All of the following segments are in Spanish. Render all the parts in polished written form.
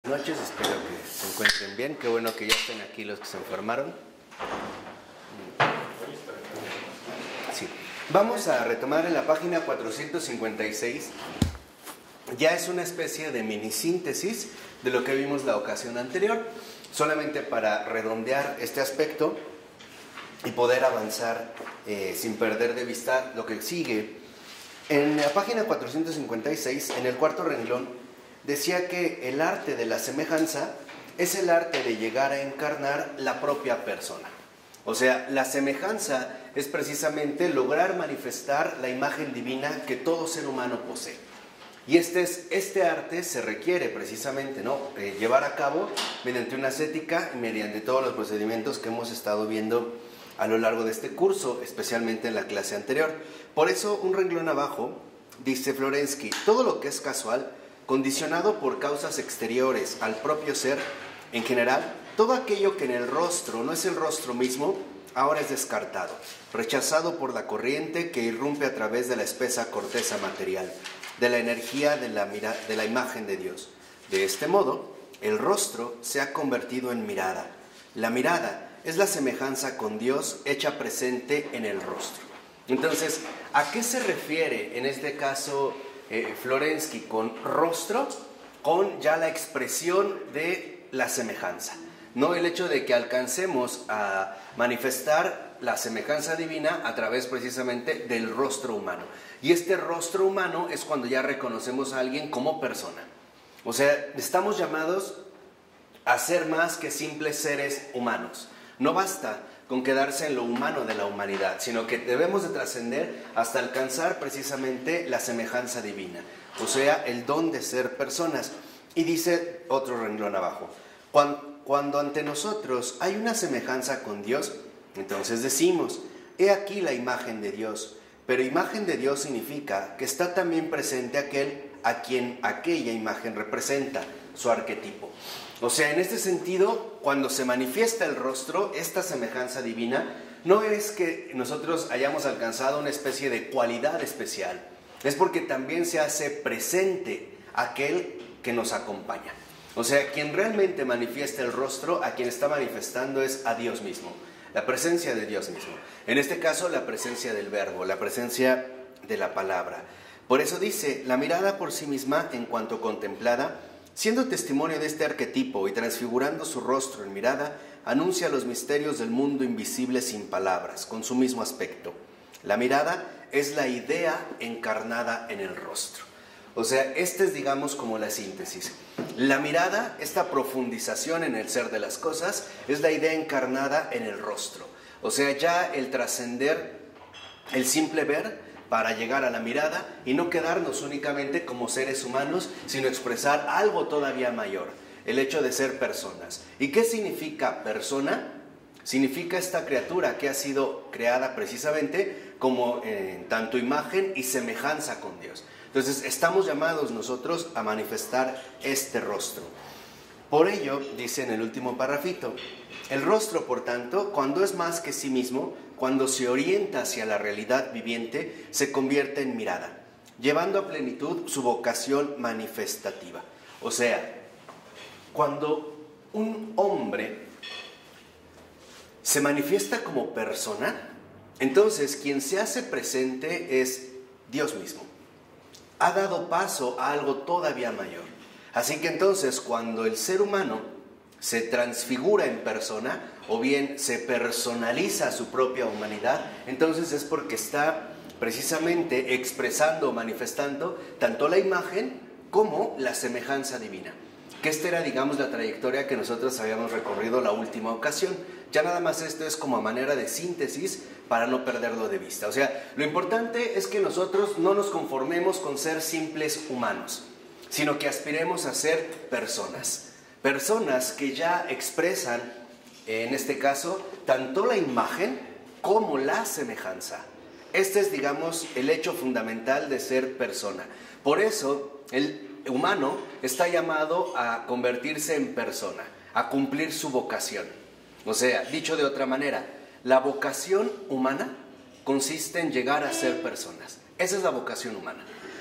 Noches, espero que se encuentren bien. Qué bueno que ya estén aquí los que se enfermaron. Sí. Vamos a retomar en la página 456. Ya es una especie de mini síntesis de lo que vimos la ocasión anterior, solamente para redondear este aspecto y poder avanzar sin perder de vista lo que sigue. En la página 456, en el cuarto renglón, decía que el arte de la semejanza es el arte de llegar a encarnar la propia persona. O sea, la semejanza es precisamente lograr manifestar la imagen divina que todo ser humano posee. Y este arte se requiere precisamente, ¿no?, llevar a cabo mediante una ascética y mediante todos los procedimientos que hemos estado viendo a lo largo de este curso, especialmente en la clase anterior. Por eso, un renglón abajo, dice Florensky, todo lo que es casual, condicionado por causas exteriores al propio ser, en general, todo aquello que en el rostro no es el rostro mismo, ahora es descartado, rechazado por la corriente que irrumpe a través de la espesa corteza material, de la energía de la imagen de Dios. De este modo, el rostro se ha convertido en mirada. La mirada es la semejanza con Dios hecha presente en el rostro. Entonces, ¿a qué se refiere en este caso Florensky con rostro? Con ya la expresión de la semejanza, no el hecho de que alcancemos a manifestar la semejanza divina a través precisamente del rostro humano. Y este rostro humano es cuando ya reconocemos a alguien como persona. O sea, estamos llamados a ser más que simples seres humanos. No basta con quedarse en lo humano de la humanidad, sino que debemos de trascender hasta alcanzar precisamente la semejanza divina, o sea, el don de ser personas. Y dice otro renglón abajo, cuando ante nosotros hay una semejanza con Dios, entonces decimos, he aquí la imagen de Dios. Pero imagen de Dios significa que está también presente aquel a quien aquella imagen representa, su arquetipo. O sea, en este sentido, cuando se manifiesta el rostro, esta semejanza divina, no es que nosotros hayamos alcanzado una especie de cualidad especial, es porque también se hace presente aquel que nos acompaña. O sea, quien realmente manifiesta el rostro, a quien está manifestando es a Dios mismo, la presencia de Dios mismo. En este caso, la presencia del verbo, la presencia de la palabra. Por eso dice, la mirada por sí misma, en cuanto contemplada, siendo testimonio de este arquetipo y transfigurando su rostro en mirada, anuncia los misterios del mundo invisible sin palabras, con su mismo aspecto. La mirada es la idea encarnada en el rostro. O sea, esta es, digamos, como la síntesis. La mirada, esta profundización en el ser de las cosas, es la idea encarnada en el rostro. O sea, ya el trascender, el simple ver, para llegar a la mirada y no quedarnos únicamente como seres humanos, sino expresar algo todavía mayor, el hecho de ser personas. ¿Y qué significa persona? Significa esta criatura que ha sido creada precisamente como tanto imagen y semejanza con Dios. Entonces, estamos llamados nosotros a manifestar este rostro. Por ello, dice en el último parrafito, el rostro, por tanto, cuando es más que sí mismo, cuando se orienta hacia la realidad viviente, se convierte en mirada, llevando a plenitud su vocación manifestativa. O sea, cuando un hombre se manifiesta como persona, entonces quien se hace presente es Dios mismo. Ha dado paso a algo todavía mayor. Así que entonces, cuando el ser humano se transfigura en persona, o bien se personaliza su propia humanidad, entonces es porque está precisamente expresando o manifestando tanto la imagen como la semejanza divina. Que esta era, digamos, la trayectoria que nosotros habíamos recorrido la última ocasión. Ya nada más esto es como a manera de síntesis para no perderlo de vista. O sea, lo importante es que nosotros no nos conformemos con ser simples humanos, sino que aspiremos a ser personas. Personas que ya expresan, en este caso, tanto la imagen como la semejanza. Este es, digamos, el hecho fundamental de ser persona. Por eso, el humano está llamado a convertirse en persona, a cumplir su vocación. O sea, dicho de otra manera, la vocación humana consiste en llegar a ser personas. Esa es la vocación humana.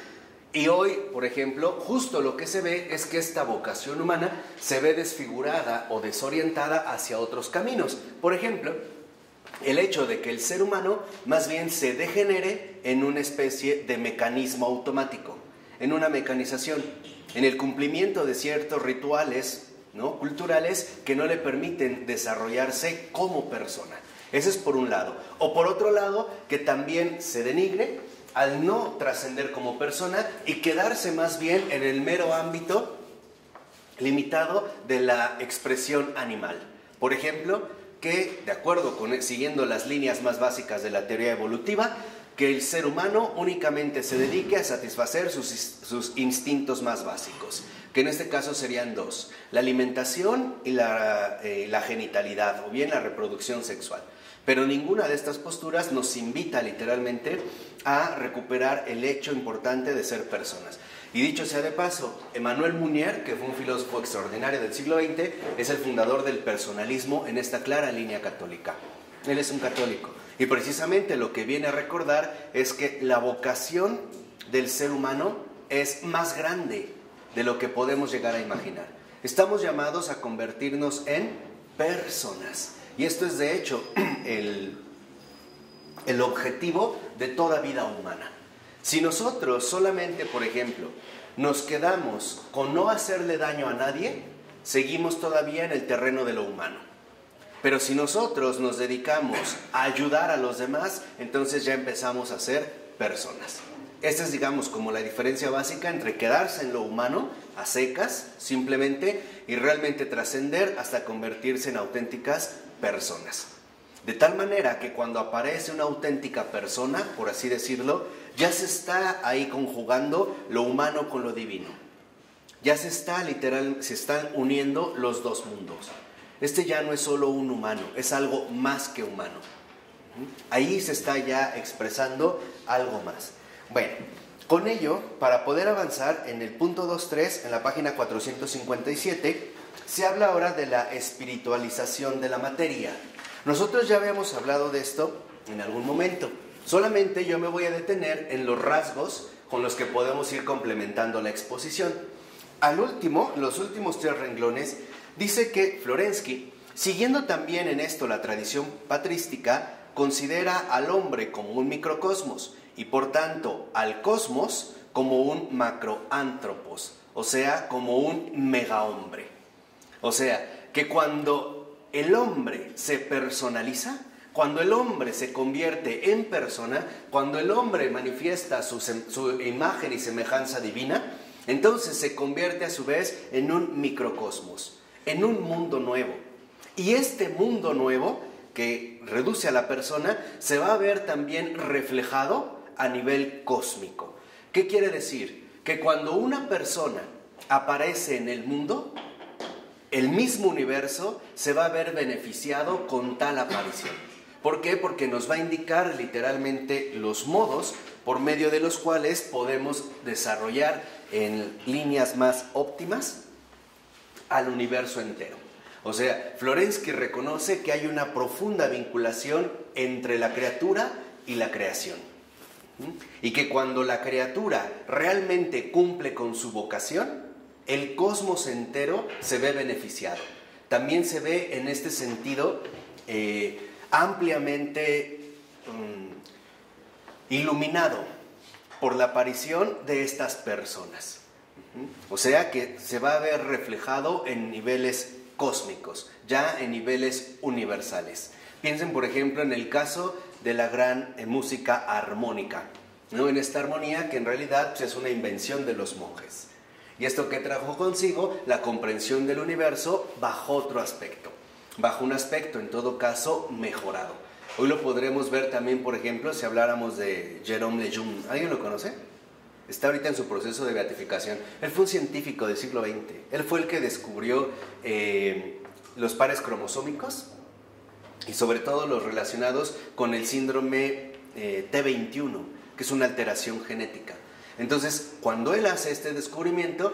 Y hoy, por ejemplo, justo lo que se ve es que esta vocación humana se ve desfigurada o desorientada hacia otros caminos. Por ejemplo, el hecho de que el ser humano más bien se degenere en una especie de mecanismo automático, en una mecanización, en el cumplimiento de ciertos rituales, ¿no?, culturales que no le permiten desarrollarse como persona. Ese es por un lado. O por otro lado, que también se denigre al no trascender como persona y quedarse más bien en el mero ámbito limitado de la expresión animal. Por ejemplo, que de acuerdo con, siguiendo las líneas más básicas de la teoría evolutiva, que el ser humano únicamente se dedique a satisfacer sus instintos más básicos, que en este caso serían dos: la alimentación y la genitalidad, o bien la reproducción sexual. Pero ninguna de estas posturas nos invita literalmente a recuperar el hecho importante de ser personas. Y dicho sea de paso, Emmanuel Mounier, que fue un filósofo extraordinario del siglo XX, es el fundador del personalismo en esta clara línea católica. Él es un católico. Y precisamente lo que viene a recordar es que la vocación del ser humano es más grande de lo que podemos llegar a imaginar. Estamos llamados a convertirnos en personas. Y esto es de hecho el objetivo de toda vida humana. Si nosotros solamente, por ejemplo, nos quedamos con no hacerle daño a nadie, seguimos todavía en el terreno de lo humano. Pero si nosotros nos dedicamos a ayudar a los demás, entonces ya empezamos a ser personas. Esta es, digamos, como la diferencia básica entre quedarse en lo humano, a secas, simplemente, y realmente trascender hasta convertirse en auténticas personas. De tal manera que cuando aparece una auténtica persona, por así decirlo, ya se está ahí conjugando lo humano con lo divino. Ya se están uniendo los dos mundos. Este ya no es solo un humano, es algo más que humano. Ahí se está ya expresando algo más. Bueno, con ello, para poder avanzar en el punto 2.3, en la página 457, se habla ahora de la espiritualización de la materia. Nosotros ya habíamos hablado de esto en algún momento. Solamente yo me voy a detener en los rasgos con los que podemos ir complementando la exposición. Al último, los últimos 3 renglones, dice que Florensky, siguiendo también en esto la tradición patrística, considera al hombre como un microcosmos y por tanto al cosmos como un macroántropos, o sea, como un megahombre. O sea, que cuando el hombre se personaliza, cuando el hombre se convierte en persona, cuando el hombre manifiesta su imagen y semejanza divina, entonces se convierte a su vez en un microcosmos, en un mundo nuevo. Y este mundo nuevo, que reduce a la persona, se va a ver también reflejado a nivel cósmico. ¿Qué quiere decir? Que cuando una persona aparece en el mundo, el mismo universo se va a ver beneficiado con tal aparición. ¿Por qué? Porque nos va a indicar literalmente los modos por medio de los cuales podemos desarrollar en líneas más óptimas al universo entero. O sea, Florensky reconoce que hay una profunda vinculación entre la criatura y la creación. Y que cuando la criatura realmente cumple con su vocación, el cosmos entero se ve beneficiado. También se ve en este sentido ampliamente iluminado por la aparición de estas personas. O sea que se va a ver reflejado en niveles cósmicos, ya en niveles universales. Piensen, por ejemplo, en el caso de la gran música armónica, ¿no? En esta armonía que en realidad pues, es una invención de los monjes. Y esto que trajo consigo la comprensión del universo bajo otro aspecto, bajo un aspecto en todo caso mejorado. Hoy lo podremos ver también, por ejemplo, si habláramos de Jérôme Lejeune. ¿Alguien lo conoce? Está ahorita en su proceso de beatificación. Él fue un científico del siglo XX. Él fue el que descubrió los pares cromosómicos y sobre todo los relacionados con el síndrome T21, que es una alteración genética. Entonces, cuando él hace este descubrimiento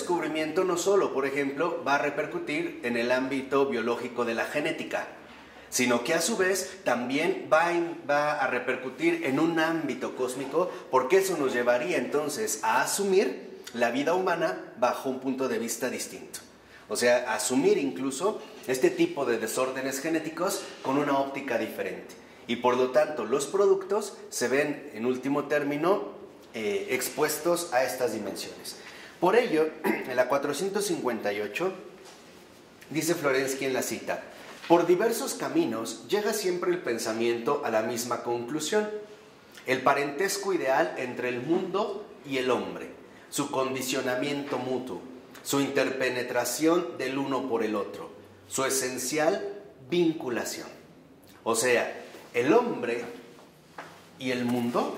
no solo, por ejemplo, va a repercutir en el ámbito biológico de la genética, sino que a su vez también va a repercutir en un ámbito cósmico, porque eso nos llevaría entonces a asumir la vida humana bajo un punto de vista distinto. O sea, asumir incluso este tipo de desórdenes genéticos con una óptica diferente. Y por lo tanto, los productos se ven, en último término, expuestos a estas dimensiones. Por ello, en la 458, dice Florensky en la cita: por diversos caminos llega siempre el pensamiento a la misma conclusión: el parentesco ideal entre el mundo y el hombre, su condicionamiento mutuo, su interpenetración del uno por el otro, su esencial vinculación. O sea, el hombre y el mundo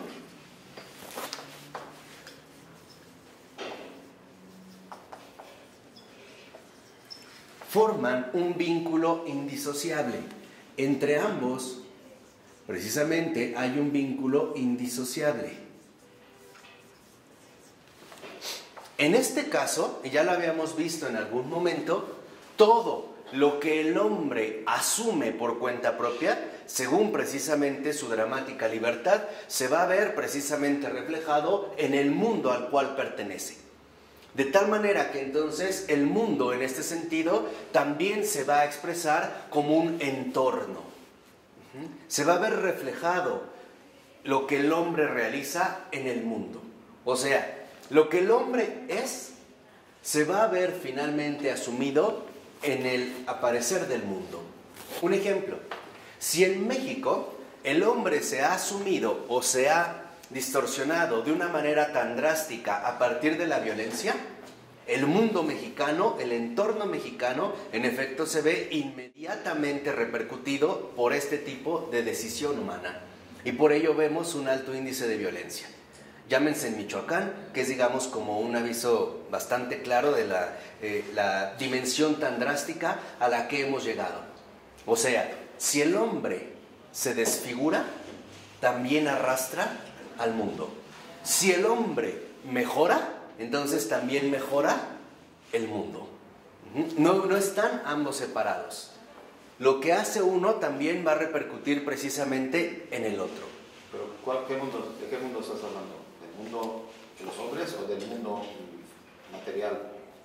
forman un vínculo indisociable. Entre ambos, precisamente, hay un vínculo indisociable. En este caso, y ya lo habíamos visto en algún momento, todo lo que el hombre asume por cuenta propia, según precisamente su dramática libertad, se va a ver precisamente reflejado en el mundo al cual pertenece. De tal manera que entonces el mundo, en este sentido, también se va a expresar como un entorno. Se va a ver reflejado lo que el hombre realiza en el mundo. O sea, lo que el hombre es, se va a ver finalmente asumido en el aparecer del mundo. Un ejemplo: si en México el hombre se ha asumido o se ha distorsionado de una manera tan drástica a partir de la violencia, el mundo mexicano, el entorno mexicano, en efecto se ve inmediatamente repercutido por este tipo de decisión humana. Y por ello vemos un alto índice de violencia. Llámense en Michoacán, que es, digamos, como un aviso bastante claro de la dimensión tan drástica a la que hemos llegado. O sea, si el hombre se desfigura, también arrastra al mundo. Si el hombre mejora, entonces también mejora el mundo. No están ambos separados. Lo que hace uno también va a repercutir precisamente en el otro. Pero ¿de qué mundo estás hablando? ¿Del mundo de los hombres o del mundo material?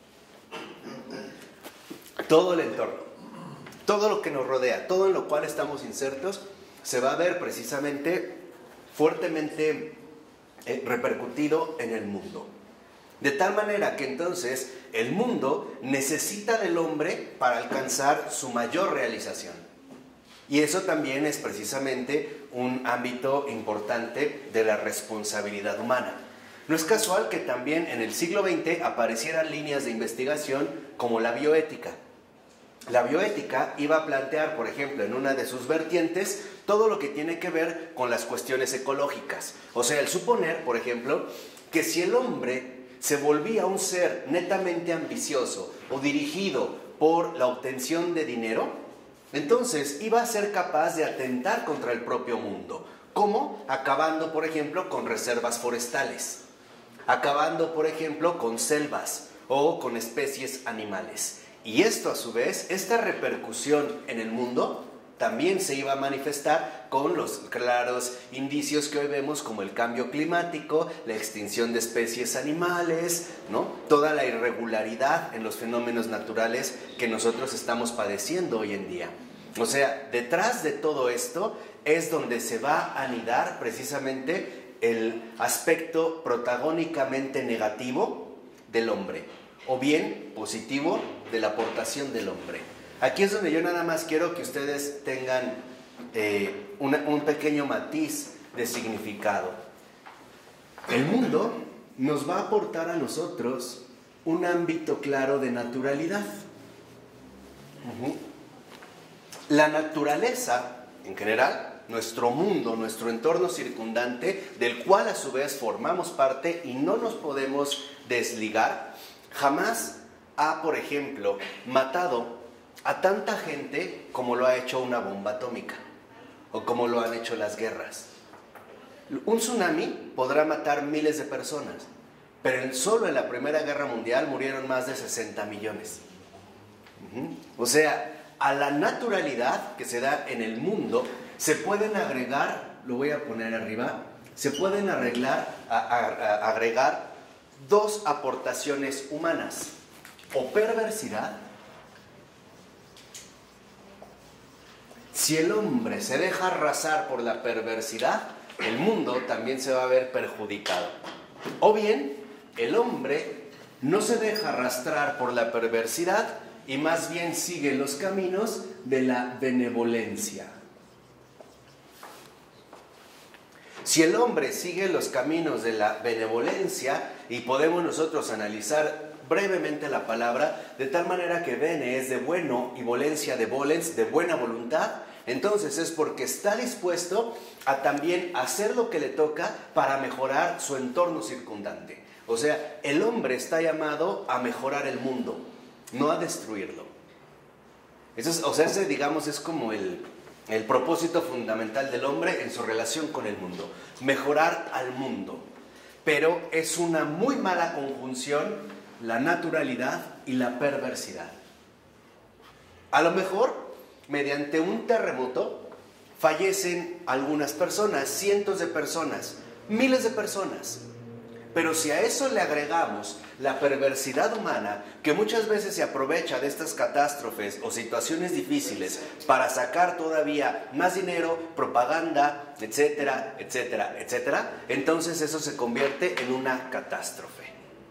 Todo el entorno, todo lo que nos rodea, todo en lo cual estamos insertos, se va a ver precisamente fuertemente repercutido en el mundo. De tal manera que entonces el mundo necesita del hombre para alcanzar su mayor realización. Y eso también es precisamente un ámbito importante de la responsabilidad humana. No es casual que también en el siglo XX aparecieran líneas de investigación como la bioética. La bioética iba a plantear, por ejemplo, en una de sus vertientes, todo lo que tiene que ver con las cuestiones ecológicas. O sea, el suponer, por ejemplo, que si el hombre se volvía un ser netamente ambicioso o dirigido por la obtención de dinero, entonces iba a ser capaz de atentar contra el propio mundo. ¿Cómo? Acabando, por ejemplo, con reservas forestales, acabando, por ejemplo, con selvas o con especies animales. Y esto, a su vez, esta repercusión en el mundo también se iba a manifestar con los claros indicios que hoy vemos, como el cambio climático, la extinción de especies animales, ¿no? Toda la irregularidad en los fenómenos naturales que nosotros estamos padeciendo hoy en día. O sea, detrás de todo esto es donde se va a anidar precisamente el aspecto protagónicamente negativo del hombre, o bien positivo de la aportación del hombre. Aquí es donde yo nada más quiero que ustedes tengan un pequeño matiz de significado. El mundo nos va a aportar a nosotros un ámbito claro de naturalidad. La naturaleza, en general, nuestro mundo, nuestro entorno circundante, del cual a su vez formamos parte y no nos podemos desligar, jamás ha, por ejemplo, matado a tanta gente como lo ha hecho una bomba atómica o como lo han hecho las guerras. Un tsunami podrá matar miles de personas, pero solo en la Primera Guerra Mundial murieron más de 60 millones. O sea, a la naturalidad que se da en el mundo se pueden agregar, lo voy a poner arriba, se pueden agregar dos aportaciones humanas, o perversidad. Si el hombre se deja arrasar por la perversidad, el mundo también se va a ver perjudicado. O bien, el hombre no se deja arrastrar por la perversidad y más bien sigue los caminos de la benevolencia. Si el hombre sigue los caminos de la benevolencia, y podemos nosotros analizar brevemente la palabra, de tal manera que bene es de bueno y volencia de volens, de buena voluntad, entonces es porque está dispuesto a también hacer lo que le toca para mejorar su entorno circundante. O sea, el hombre está llamado a mejorar el mundo, no a destruirlo. Eso es, o sea, ese, digamos, es como el propósito fundamental del hombre en su relación con el mundo, mejorar al mundo. Pero es una muy mala conjunción la naturalidad y la perversidad. A lo mejor, mediante un terremoto, fallecen algunas personas, cientos de personas, miles de personas. Pero si a eso le agregamos la perversidad humana, que muchas veces se aprovecha de estas catástrofes o situaciones difíciles para sacar todavía más dinero, propaganda, etcétera, etcétera, etcétera, entonces eso se convierte en una catástrofe.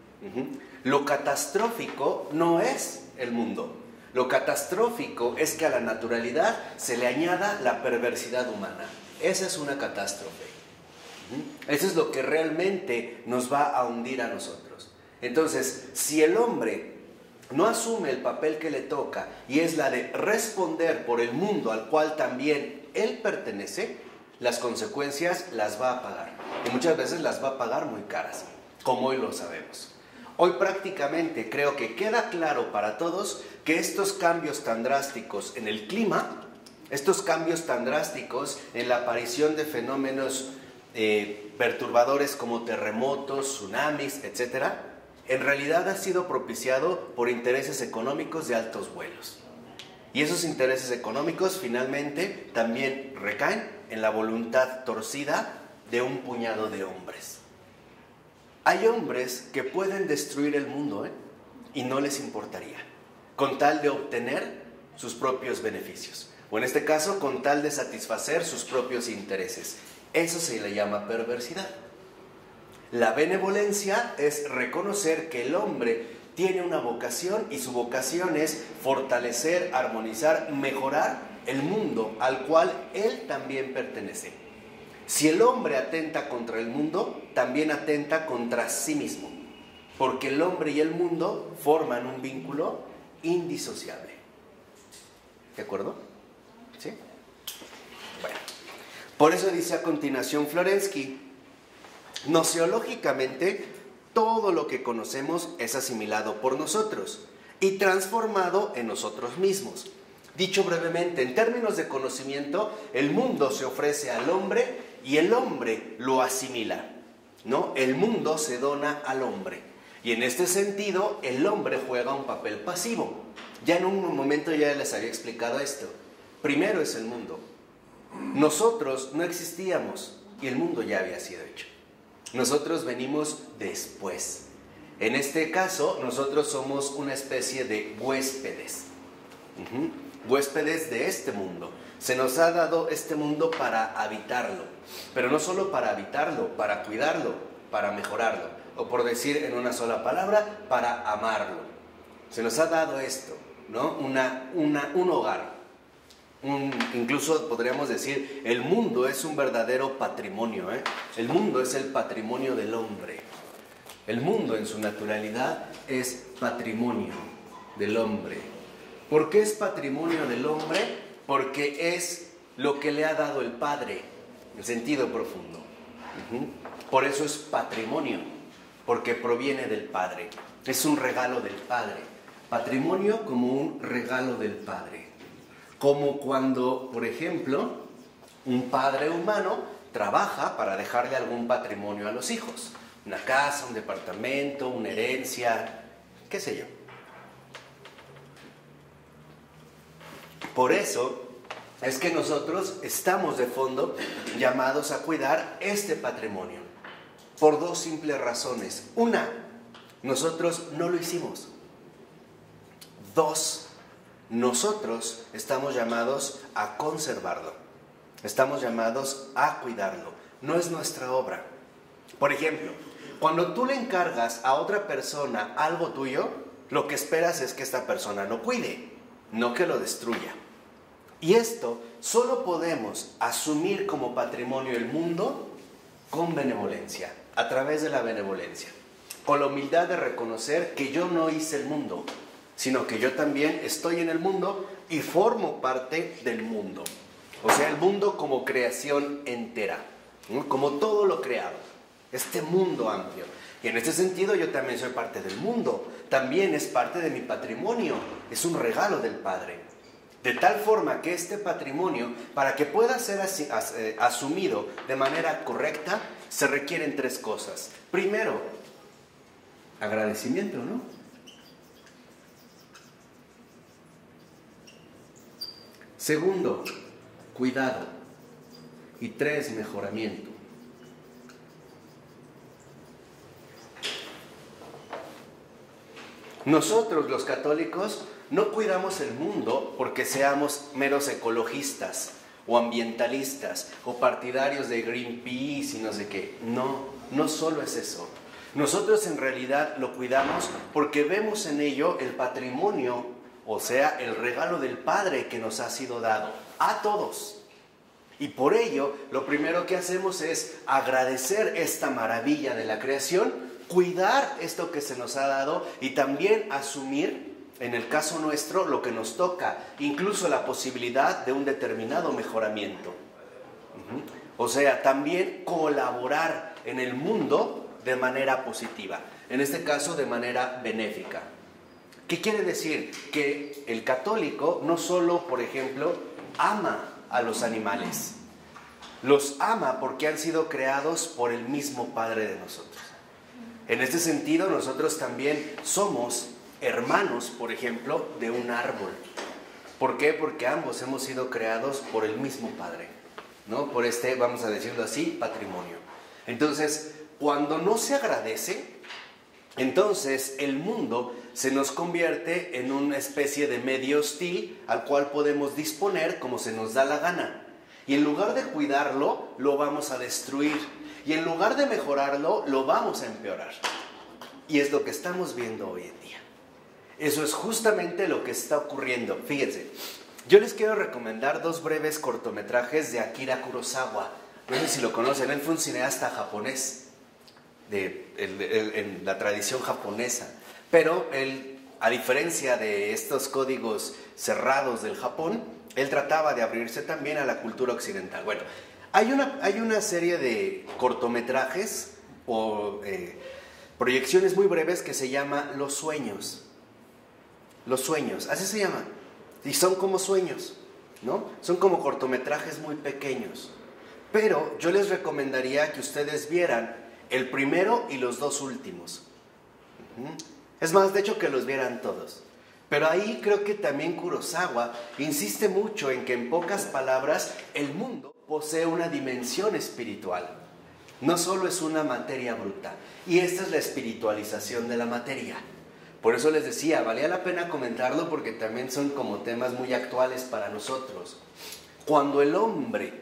Lo catastrófico no es el mundo. Lo catastrófico es que a la naturalidad se le añada la perversidad humana. Esa es una catástrofe. Eso es lo que realmente nos va a hundir a nosotros. Entonces, si el hombre no asume el papel que le toca y es la de responder por el mundo al cual también él pertenece, las consecuencias las va a pagar. Y muchas veces las va a pagar muy caras, como hoy lo sabemos. Hoy prácticamente creo que queda claro para todos que estos cambios tan drásticos en el clima, estos cambios tan drásticos en la aparición de fenómenos perturbadores como terremotos, tsunamis, etc., en realidad ha sido propiciado por intereses económicos de altos vuelos. Y esos intereses económicos finalmente también recaen en la voluntad torcida de un puñado de hombres. Hay hombres que pueden destruir el mundo, y no les importaría, con tal de obtener sus propios beneficios, o en este caso, con tal de satisfacer sus propios intereses. Eso se le llama perversidad. La benevolencia es reconocer que el hombre tiene una vocación y su vocación es fortalecer, armonizar, mejorar el mundo al cual él también pertenece. Si el hombre atenta contra el mundo, también atenta contra sí mismo, porque el hombre y el mundo forman un vínculo indisociable. ¿De acuerdo? ¿Sí? Bueno. Por eso dice a continuación Florensky, gnoseológicamente, todo lo que conocemos es asimilado por nosotros y transformado en nosotros mismos. Dicho brevemente, en términos de conocimiento, el mundo se ofrece al hombre y el hombre lo asimila, ¿no? El mundo se dona al hombre. Y en este sentido, el hombre juega un papel pasivo. Ya en un momento ya les había explicado esto. Primero es el mundo. Nosotros no existíamos y el mundo ya había sido hecho. Nosotros venimos después. En este caso, nosotros somos una especie de huéspedes. Huéspedes de este mundo. Se nos ha dado este mundo para habitarlo. Pero no solo para habitarlo, para cuidarlo, para mejorarlo. O por decir en una sola palabra, para amarlo. Se nos ha dado esto, ¿no? Un hogar. Incluso podríamos decir, el mundo es un verdadero patrimonio, El mundo es el patrimonio del hombre. El mundo en su naturalidad es patrimonio del hombre. ¿Por qué es patrimonio del hombre? Porque es lo que le ha dado el Padre, en sentido profundo. Por eso es patrimonio, porque proviene del Padre. Es un regalo del Padre. Patrimonio como un regalo del Padre. Como cuando, por ejemplo, un padre humano trabaja para dejarle algún patrimonio a los hijos. Una casa, un departamento, una herencia, qué sé yo. Por eso es que nosotros estamos de fondo llamados a cuidar este patrimonio, por dos simples razones. Una, nosotros no lo hicimos. Dos, nosotros estamos llamados a conservarlo, estamos llamados a cuidarlo, no es nuestra obra. Por ejemplo, cuando tú le encargas a otra persona algo tuyo, lo que esperas es que esta persona lo cuide, no que lo destruya. Y esto solo podemos asumir como patrimonio el mundo con benevolencia, a través de la benevolencia, con la humildad de reconocer que yo no hice el mundo, sino que yo también estoy en el mundo y formo parte del mundo. O sea, el mundo como creación entera, ¿no? Como todo lo creado, este mundo amplio. Y en este sentido yo también soy parte del mundo, también es parte de mi patrimonio, es un regalo del Padre. De tal forma que este patrimonio, para que pueda ser asumido de manera correcta, se requieren tres cosas. Primero, agradecimiento, ¿no? Segundo, cuidado. Y tres, mejoramiento. Nosotros, los católicos, no cuidamos el mundo porque seamos meros ecologistas o ambientalistas o partidarios de Greenpeace y no sé qué. No, no solo es eso. Nosotros en realidad lo cuidamos porque vemos en ello el patrimonio, o sea, el regalo del Padre que nos ha sido dado a todos. Y por ello, lo primero que hacemos es agradecer esta maravilla de la creación, cuidar esto que se nos ha dado y también asumir, en el caso nuestro, lo que nos toca, incluso la posibilidad de un determinado mejoramiento. O sea, también colaborar en el mundo de manera positiva, en este caso de manera benéfica. ¿Qué quiere decir? Que el católico no solo, por ejemplo, ama a los animales, los ama porque han sido creados por el mismo Padre de nosotros. En este sentido, nosotros también somos hermanos, por ejemplo, de un árbol. ¿Por qué? Porque ambos hemos sido creados por el mismo Padre, ¿no? Por este, vamos a decirlo así, patrimonio. Entonces, cuando no se agradece, entonces el mundo se nos convierte en una especie de medio hostil al cual podemos disponer como se nos da la gana. Y en lugar de cuidarlo, lo vamos a destruir. Y en lugar de mejorarlo, lo vamos a empeorar. Y es lo que estamos viendo hoy en día. Eso es justamente lo que está ocurriendo. Fíjense, yo les quiero recomendar dos breves cortometrajes de Akira Kurosawa. No sé si lo conocen, él fue un cineasta japonés, en la tradición japonesa. Pero él, a diferencia de estos códigos cerrados del Japón, él trataba de abrirse también a la cultura occidental. Bueno, hay una serie de cortometrajes o proyecciones muy breves que se llama Los Sueños. Los Sueños, así se llama. Y son como sueños, ¿no? Son como cortometrajes muy pequeños. Pero yo les recomendaría que ustedes vieran el primero y los dos últimos. Es más, de hecho, que los vieran todos. Pero ahí creo que también Kurosawa insiste mucho en que, en pocas palabras, el mundo posee una dimensión espiritual. No solo es una materia bruta. Y esta es la espiritualización de la materia. Por eso les decía, valía la pena comentarlo porque también son como temas muy actuales para nosotros. Cuando el hombre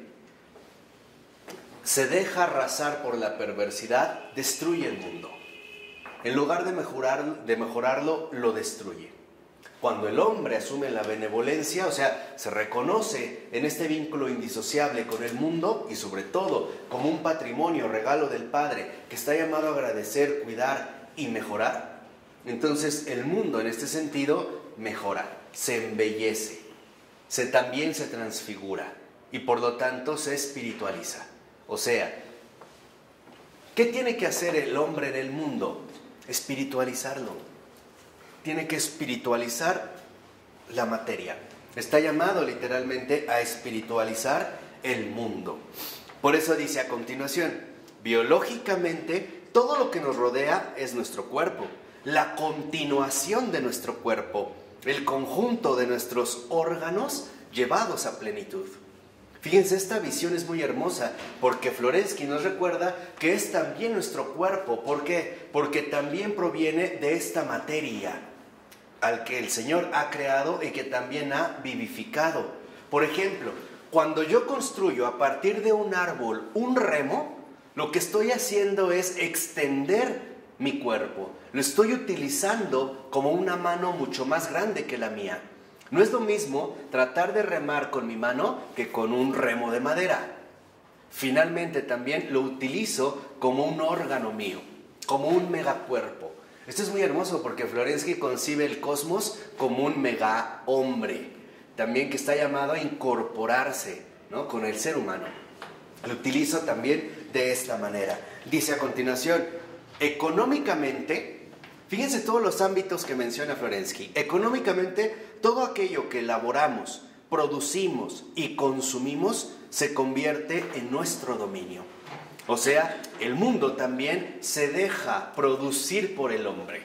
se deja arrasar por la perversidad, destruye el mundo. En lugar de mejorarlo, lo destruye. Cuando el hombre asume la benevolencia, o sea, se reconoce en este vínculo indisociable con el mundo y sobre todo como un patrimonio, regalo del Padre, que está llamado a agradecer, cuidar y mejorar, entonces el mundo en este sentido mejora, se embellece, también se transfigura y por lo tanto se espiritualiza. O sea, ¿qué tiene que hacer el hombre en el mundo? Espiritualizarlo. Tiene que espiritualizar la materia. Está llamado literalmente a espiritualizar el mundo. Por eso dice a continuación, biológicamente todo lo que nos rodea es nuestro cuerpo. La continuación de nuestro cuerpo, el conjunto de nuestros órganos llevados a plenitud. Fíjense, esta visión es muy hermosa porque Florensky nos recuerda que es también nuestro cuerpo. ¿Por qué? Porque también proviene de esta materia al que el Señor ha creado y que también ha vivificado. Por ejemplo, cuando yo construyo a partir de un árbol un remo, lo que estoy haciendo es extender mi cuerpo. Lo estoy utilizando como una mano mucho más grande que la mía. No es lo mismo tratar de remar con mi mano que con un remo de madera. Finalmente también lo utilizo como un órgano mío, como un megacuerpo. Esto es muy hermoso porque Florensky concibe el cosmos como un mega hombre, también que está llamado a incorporarse, ¿no?, con el ser humano. Lo utilizo también de esta manera. Dice a continuación, económicamente, fíjense todos los ámbitos que menciona Florensky. Económicamente, todo aquello que elaboramos, producimos y consumimos se convierte en nuestro dominio. O sea, el mundo también se deja producir por el hombre.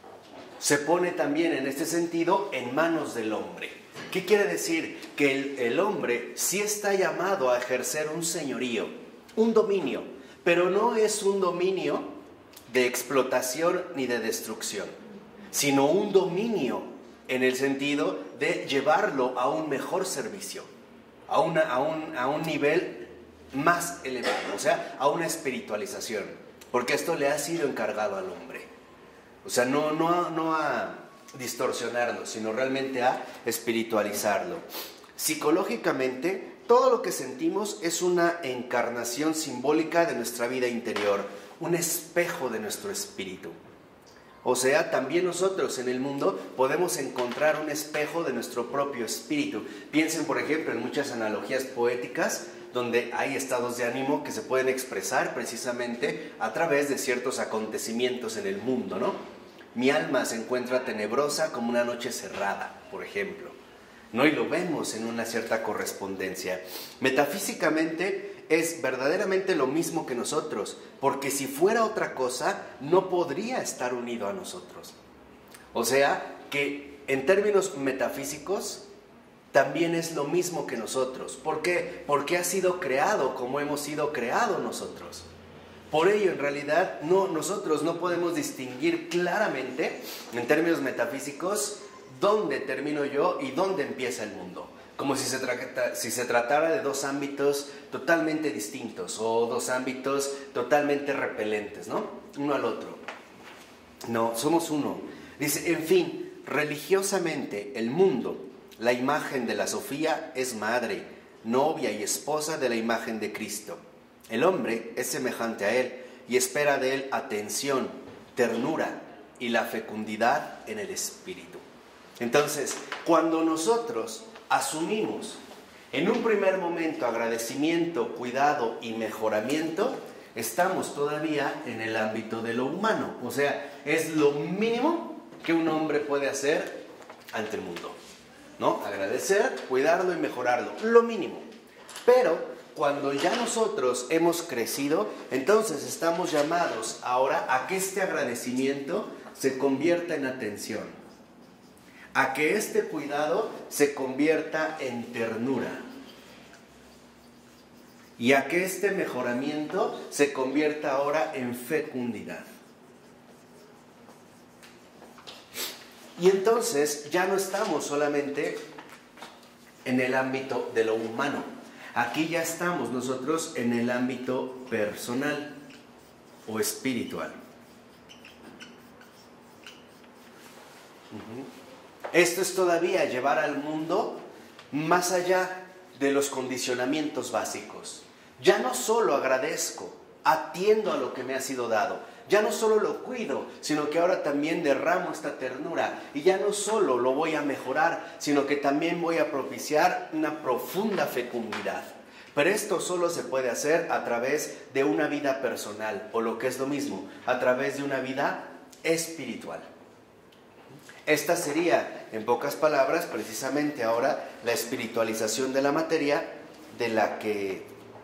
Se pone también en este sentido en manos del hombre. ¿Qué quiere decir? Que el hombre sí está llamado a ejercer un señorío, un dominio, pero no es un dominio de explotación ni de destrucción, sino un dominio en el sentido de llevarlo a un mejor servicio, a un nivel más elevado, o sea, a una espiritualización, porque esto le ha sido encargado al hombre. O sea, no a distorsionarlo, sino realmente a espiritualizarlo. Psicológicamente, todo lo que sentimos es una encarnación simbólica de nuestra vida interior, un espejo de nuestro espíritu. O sea, también nosotros en el mundo podemos encontrar un espejo de nuestro propio espíritu. Piensen, por ejemplo, en muchas analogías poéticas donde hay estados de ánimo que se pueden expresar precisamente a través de ciertos acontecimientos en el mundo, ¿no? Mi alma se encuentra tenebrosa como una noche cerrada, por ejemplo, ¿no? Y lo vemos en una cierta correspondencia. Metafísicamente es verdaderamente lo mismo que nosotros, porque si fuera otra cosa, no podría estar unido a nosotros. O sea, que en términos metafísicos, también es lo mismo que nosotros. ¿Por qué? Porque ha sido creado como hemos sido creados nosotros. Por ello, en realidad, nosotros no podemos distinguir claramente, en términos metafísicos, dónde termino yo y dónde empieza el mundo. Como si se tratara de dos ámbitos totalmente distintos o dos ámbitos totalmente repelentes, ¿no? Uno al otro. No, somos uno. Dice, en fin, religiosamente el mundo, la imagen de la Sofía es madre, novia y esposa de la imagen de Cristo. El hombre es semejante a él y espera de él atención, ternura y la fecundidad en el espíritu. Entonces, cuando nosotros asumimos en un primer momento agradecimiento, cuidado y mejoramiento, estamos todavía en el ámbito de lo humano. O sea, es lo mínimo que un hombre puede hacer ante el mundo, ¿no? Agradecer, cuidarlo y mejorarlo, lo mínimo. Pero cuando ya nosotros hemos crecido, entonces estamos llamados ahora a que este agradecimiento se convierta en atención, a que este cuidado se convierta en ternura y a que este mejoramiento se convierta ahora en fecundidad. Y entonces ya no estamos solamente en el ámbito de lo humano. Aquí ya estamos nosotros en el ámbito personal o espiritual. Esto es todavía llevar al mundo más allá de los condicionamientos básicos. Ya no solo agradezco, atiendo a lo que me ha sido dado. Ya no solo lo cuido, sino que ahora también derramo esta ternura. Y ya no solo lo voy a mejorar, sino que también voy a propiciar una profunda fecundidad. Pero esto solo se puede hacer a través de una vida personal, o lo que es lo mismo, a través de una vida espiritual. Esta sería, en pocas palabras, precisamente ahora la espiritualización de la materia de la que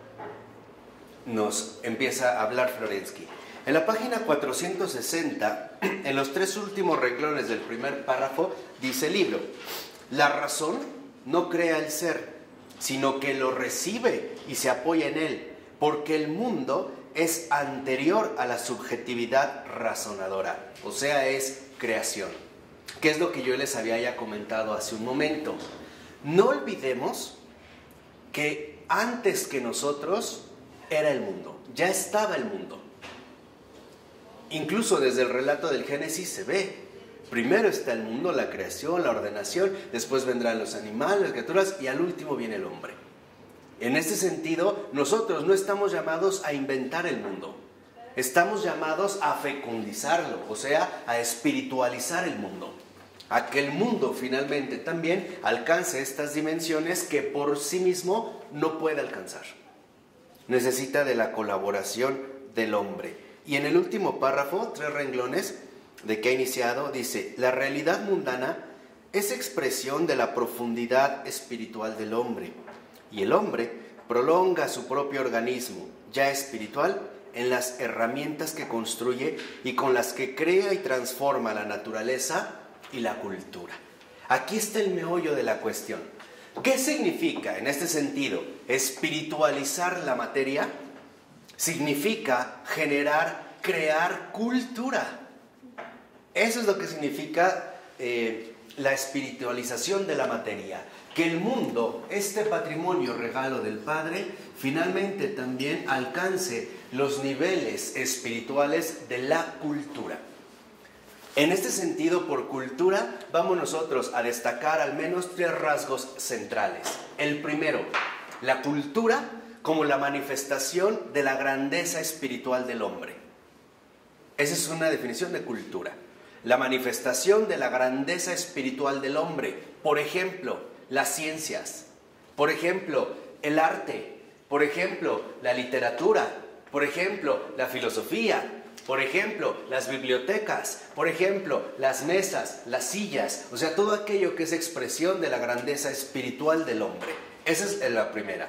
nos empieza a hablar Florensky. En la página 460, en los 3 últimos renglones del primer párrafo, dice el libro: la razón no crea el ser, sino que lo recibe y se apoya en él, porque el mundo es anterior a la subjetividad razonadora, o sea, es creación, que es lo que yo les había ya comentado hace un momento. No olvidemos que antes que nosotros era el mundo, ya estaba el mundo. Incluso desde el relato del Génesis se ve. Primero está el mundo, la creación, la ordenación, después vendrán los animales, las criaturas y al último viene el hombre. En este sentido, nosotros no estamos llamados a inventar el mundo, estamos llamados a fecundizarlo, o sea, a espiritualizar el mundo, a que el mundo finalmente también alcance estas dimensiones que por sí mismo no puede alcanzar. Necesita de la colaboración del hombre. Y en el último párrafo, 3 renglones de que ha iniciado, dice: la realidad mundana es expresión de la profundidad espiritual del hombre, y el hombre prolonga su propio organismo, ya espiritual, en las herramientas que construye y con las que crea y transforma la naturaleza y la cultura. Aquí está el meollo de la cuestión. ¿Qué significa, en este sentido, espiritualizar la materia? Significa generar, crear cultura. Eso es lo que significa la espiritualización de la materia. Que el mundo, este patrimonio regalo del Padre, finalmente también alcance los niveles espirituales de la cultura. En este sentido, por cultura, vamos nosotros a destacar al menos 3 rasgos centrales. El primero, la cultura como la manifestación de la grandeza espiritual del hombre. Esa es una definición de cultura. La manifestación de la grandeza espiritual del hombre. Por ejemplo, las ciencias. Por ejemplo, el arte. Por ejemplo, la literatura. Por ejemplo, la filosofía. Por ejemplo, las bibliotecas. Por ejemplo, las mesas, las sillas. O sea, todo aquello que es expresión de la grandeza espiritual del hombre. Esa es la primera.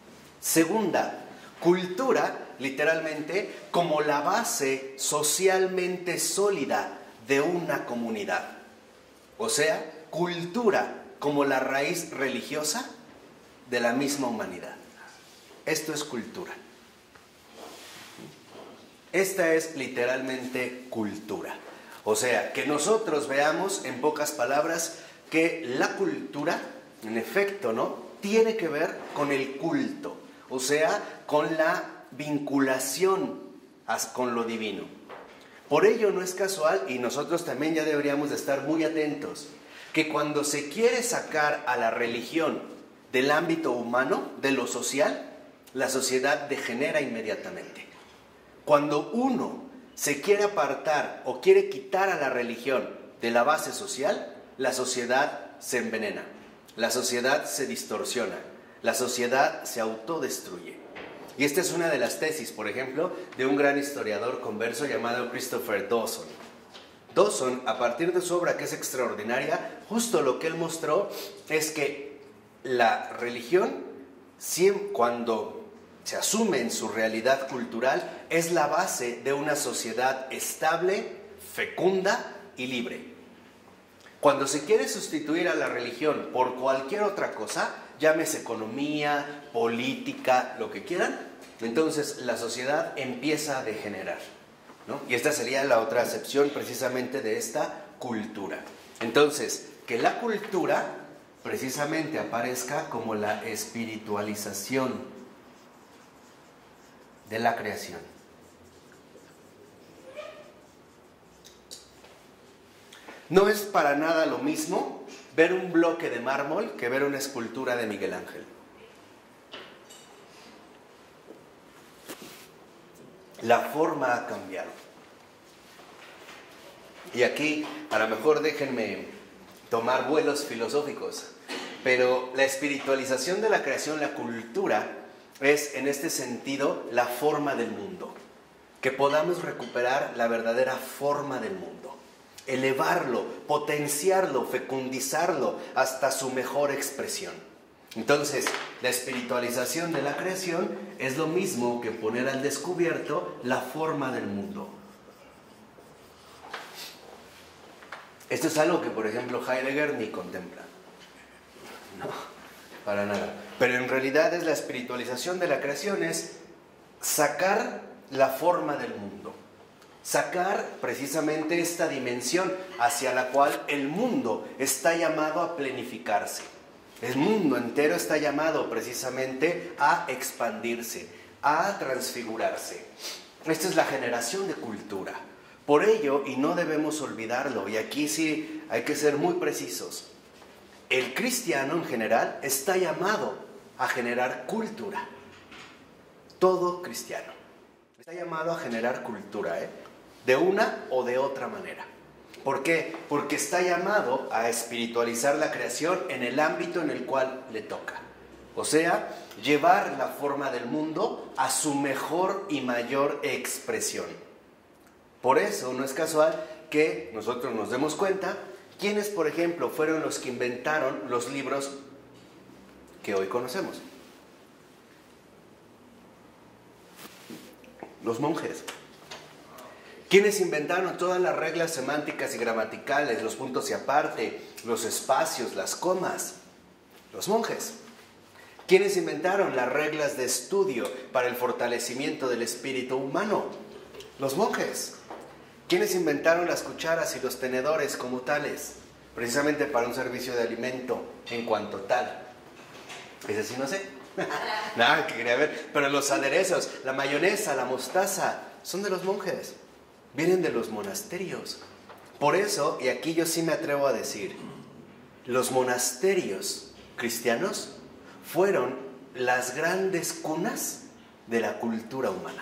Segunda, cultura, literalmente, como la base socialmente sólida de una comunidad. O sea, cultura como la raíz religiosa de la misma humanidad. Esto es cultura. Esta es literalmente cultura. O sea, que nosotros veamos, en pocas palabras, que la cultura, en efecto, ¿no?, tiene que ver con el culto. O sea, con la vinculación con lo divino. Por ello no es casual, y nosotros también ya deberíamos de estar muy atentos, que cuando se quiere sacar a la religión del ámbito humano, de lo social, la sociedad degenera inmediatamente. Cuando uno se quiere apartar o quiere quitar a la religión de la base social, la sociedad se envenena, la sociedad se distorsiona, la sociedad se autodestruye. Y esta es una de las tesis, por ejemplo, de un gran historiador converso llamado Christopher Dawson. Dawson, a partir de su obra, que es extraordinaria, justo lo que él mostró es que la religión, cuando se asume en su realidad cultural, es la base de una sociedad estable, fecunda y libre. Cuando se quiere sustituir a la religión por cualquier otra cosa, llámese economía, política, lo que quieran, entonces la sociedad empieza a degenerar, ¿no? Y esta sería la otra acepción precisamente de esta cultura. Entonces, que la cultura precisamente aparezca como la espiritualización de la creación. No es para nada lo mismo ver un bloque de mármol que ver una escultura de Miguel Ángel. La forma ha cambiado. Y aquí, a lo mejor déjenme tomar vuelos filosóficos, pero la espiritualización de la creación, la cultura, es en este sentido la forma del mundo. Que podamos recuperar la verdadera forma del mundo. Elevarlo, potenciarlo, fecundizarlo hasta su mejor expresión. Entonces, la espiritualización de la creación es lo mismo que poner al descubierto la forma del mundo. Esto es algo que, por ejemplo, Heidegger ni contempla, ¿no? para nada. Pero en realidad es la espiritualización de la creación, es sacar la forma del mundo, sacar precisamente esta dimensión hacia la cual el mundo está llamado a plenificarse. El mundo entero está llamado precisamente a expandirse, a transfigurarse. Esta es la generación de cultura. Por ello, y no debemos olvidarlo, y aquí sí hay que ser muy precisos, el cristiano en general está llamado a generar cultura. Todo cristiano está llamado a generar cultura, de una o de otra manera. ¿Por qué? Porque está llamado a espiritualizar la creación en el ámbito en el cual le toca. O sea, llevar la forma del mundo a su mejor y mayor expresión. Por eso no es casual que nosotros nos demos cuenta quiénes, por ejemplo, fueron los que inventaron los libros que hoy conocemos. Los monjes. ¿Quiénes inventaron todas las reglas semánticas y gramaticales, los puntos y aparte, los espacios, las comas? Los monjes. ¿Quiénes inventaron las reglas de estudio para el fortalecimiento del espíritu humano? Los monjes. ¿Quiénes inventaron las cucharas y los tenedores como tales? Precisamente para un servicio de alimento en cuanto tal. Ese sí no sé. Nada, que quería ver. Pero los aderezos, la mayonesa, la mostaza, son de los monjes. Vienen de los monasterios. Por eso, y aquí yo sí me atrevo a decir, los monasterios cristianos fueron las grandes cunas de la cultura humana.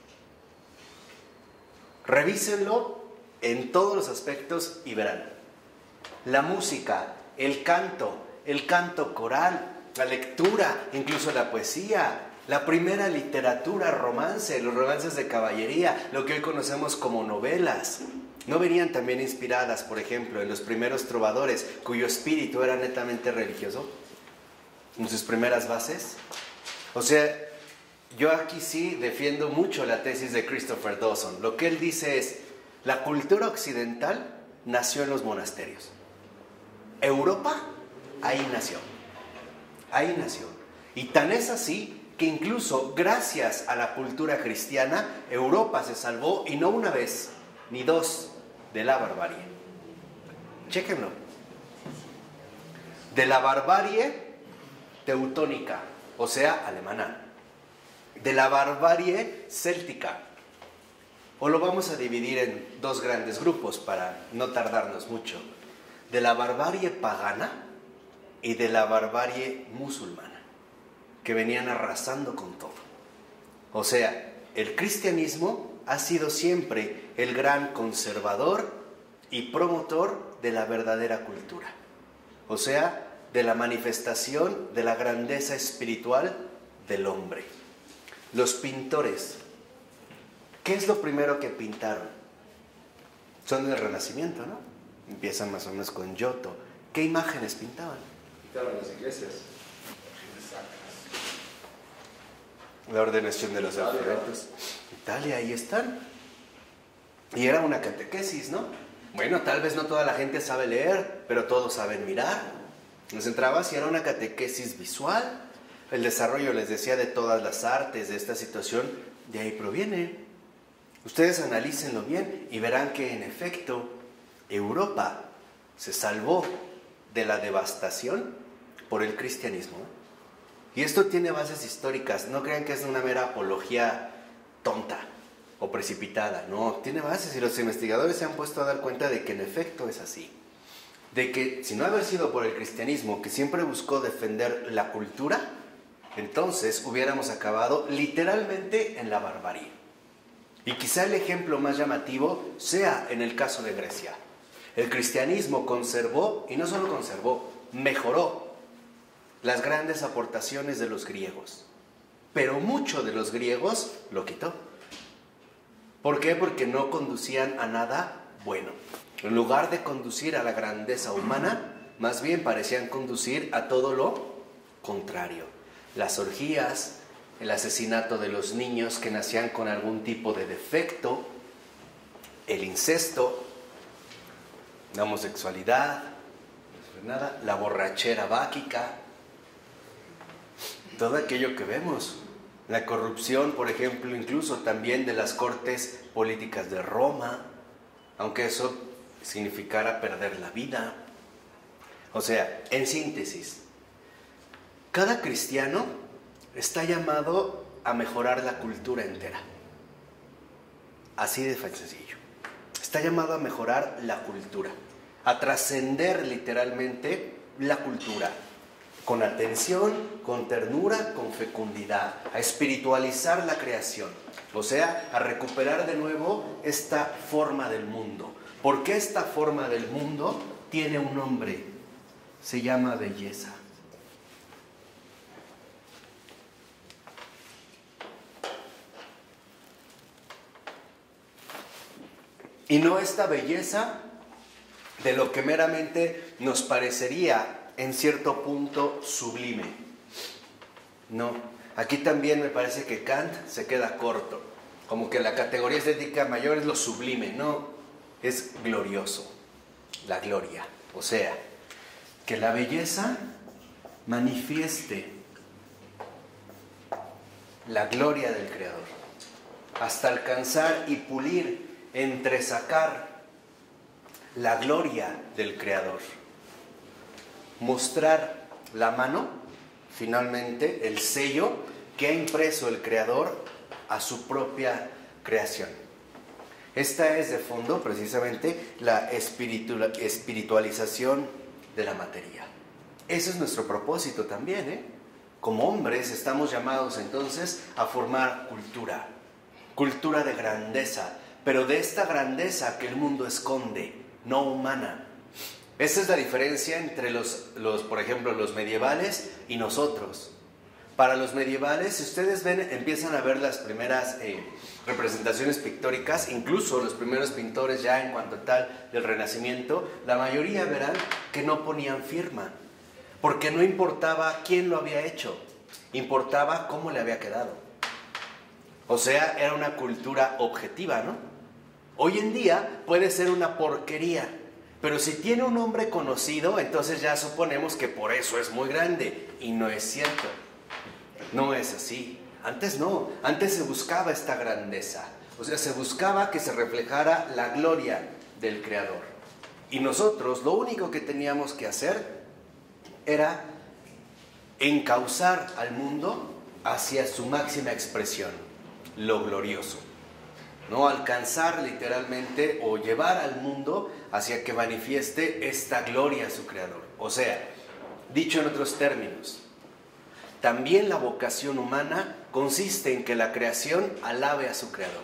Revísenlo en todos los aspectos y verán. La música, el canto coral, la lectura, incluso la poesía, la primera literatura, romance, los romances de caballería, lo que hoy conocemos como novelas, ¿no venían también inspiradas, por ejemplo, en los primeros trovadores, cuyo espíritu era netamente religioso, en sus primeras bases? O sea, yo aquí sí defiendo mucho la tesis de Christopher Dawson. Lo que él dice es, la cultura occidental nació en los monasterios. Europa, ahí nació. Ahí nació. Y tan es así que incluso gracias a la cultura cristiana, Europa se salvó, y no una vez, ni dos, de la barbarie. Chéquenlo. De la barbarie teutónica, o sea, alemana. De la barbarie céltica. O lo vamos a dividir en dos grandes grupos para no tardarnos mucho. De la barbarie pagana y de la barbarie musulmana, que venían arrasando con todo. O sea, el cristianismo ha sido siempre el gran conservador y promotor de la verdadera cultura. O sea, de la manifestación de la grandeza espiritual del hombre. Los pintores, ¿qué es lo primero que pintaron? Son del Renacimiento, ¿no? Empiezan más o menos con Giotto. ¿Qué imágenes pintaban? Pintaban las iglesias. La ordenación de los alfabetos. Italia, ahí están. Y era una catequesis, ¿no? Bueno, tal vez no toda la gente sabe leer, pero todos saben mirar. Nos entrabas y era una catequesis visual. El desarrollo, les decía, de todas las artes, de esta situación, de ahí proviene. Ustedes analícenlo bien y verán que, en efecto, Europa se salvó de la devastación por el cristianismo. Y esto tiene bases históricas. No crean que es una mera apología tonta o precipitada. No, tiene bases, y los investigadores se han puesto a dar cuenta de que en efecto es así. De que si no haber sido por el cristianismo, que siempre buscó defender la cultura, entonces hubiéramos acabado literalmente en la barbarie. Y quizá el ejemplo más llamativo sea en el caso de Grecia. El cristianismo conservó, y no solo conservó, mejoró las grandes aportaciones de los griegos. Pero mucho de los griegos lo quitó. ¿Por qué? Porque no conducían a nada bueno. En lugar de conducir a la grandeza humana, más bien parecían conducir a todo lo contrario. Las orgías, el asesinato de los niños que nacían con algún tipo de defecto, el incesto, la homosexualidad, la borrachera báquica. todo aquello que vemos. La corrupción, por ejemplo, incluso también de las cortes políticas de Roma, aunque eso significara perder la vida. O sea, en síntesis, cada cristiano está llamado a mejorar la cultura entera. Así de sencillo. Está llamado a mejorar la cultura, a trascender literalmente la cultura, con atención, con ternura, con fecundidad, a espiritualizar la creación, o sea, a recuperar de nuevo esta forma del mundo. Porque esta forma del mundo tiene un nombre, se llama belleza. Y no esta belleza de lo que meramente nos parecería en cierto punto sublime. No, aquí también me parece que Kant se queda corto, como que la categoría estética mayor es lo sublime. No, es glorioso, la gloria. O sea, que la belleza manifieste la gloria del Creador, hasta alcanzar y pulir, entresacar la gloria del Creador. Mostrar la mano, finalmente, el sello que ha impreso el Creador a su propia creación. Esta es de fondo precisamente la espiritualización de la materia. Ese es nuestro propósito también, ¿eh? Como hombres estamos llamados entonces a formar cultura, cultura de grandeza, pero de esta grandeza que el mundo esconde, no humana. Esta es la diferencia entre por ejemplo, los medievales y nosotros. Para los medievales, si ustedes ven, empiezan a ver las primeras representaciones pictóricas, incluso los primeros pintores ya en cuanto a tal del Renacimiento, la mayoría verán que no ponían firma, porque no importaba quién lo había hecho, importaba cómo le había quedado. O sea, era una cultura objetiva, ¿no? Hoy en día puede ser una porquería, pero si tiene un nombre conocido, entonces ya suponemos que por eso es muy grande. Y no es cierto. No es así. Antes no. Antes se buscaba esta grandeza. O sea, se buscaba que se reflejara la gloria del Creador. Y nosotros lo único que teníamos que hacer era encauzar al mundo hacia su máxima expresión, lo glorioso. No alcanzar literalmente o llevar al mundo hacia que manifieste esta gloria a su Creador. O sea, dicho en otros términos, también la vocación humana consiste en que la creación alabe a su Creador.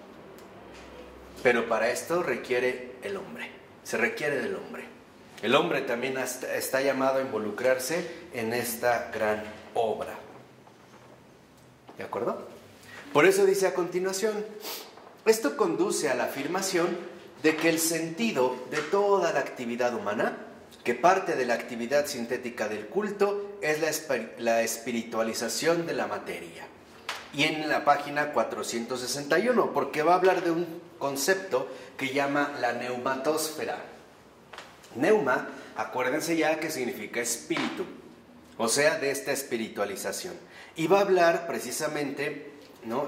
Pero para esto requiere el hombre, se requiere del hombre. El hombre también está llamado a involucrarse en esta gran obra. ¿De acuerdo? Por eso dice a continuación: esto conduce a la afirmación de que el sentido de toda la actividad humana, que parte de la actividad sintética del culto, es la espiritualización de la materia. Y en la página 461, porque va a hablar de un concepto que llama la neumatósfera. Neuma, acuérdense ya que significa espíritu, o sea, de esta espiritualización. Y va a hablar precisamente, ¿no?,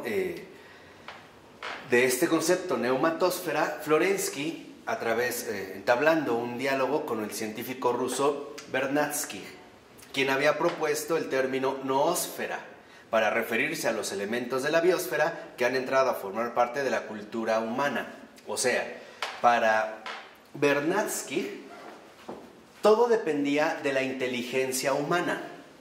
de este concepto, neumatósfera, Florensky, entablando un diálogo con el científico ruso Vernadsky, quien había propuesto el término noósfera para referirse a los elementos de la biosfera que han entrado a formar parte de la cultura humana. O sea, para Vernadsky, todo dependía de la inteligencia humana.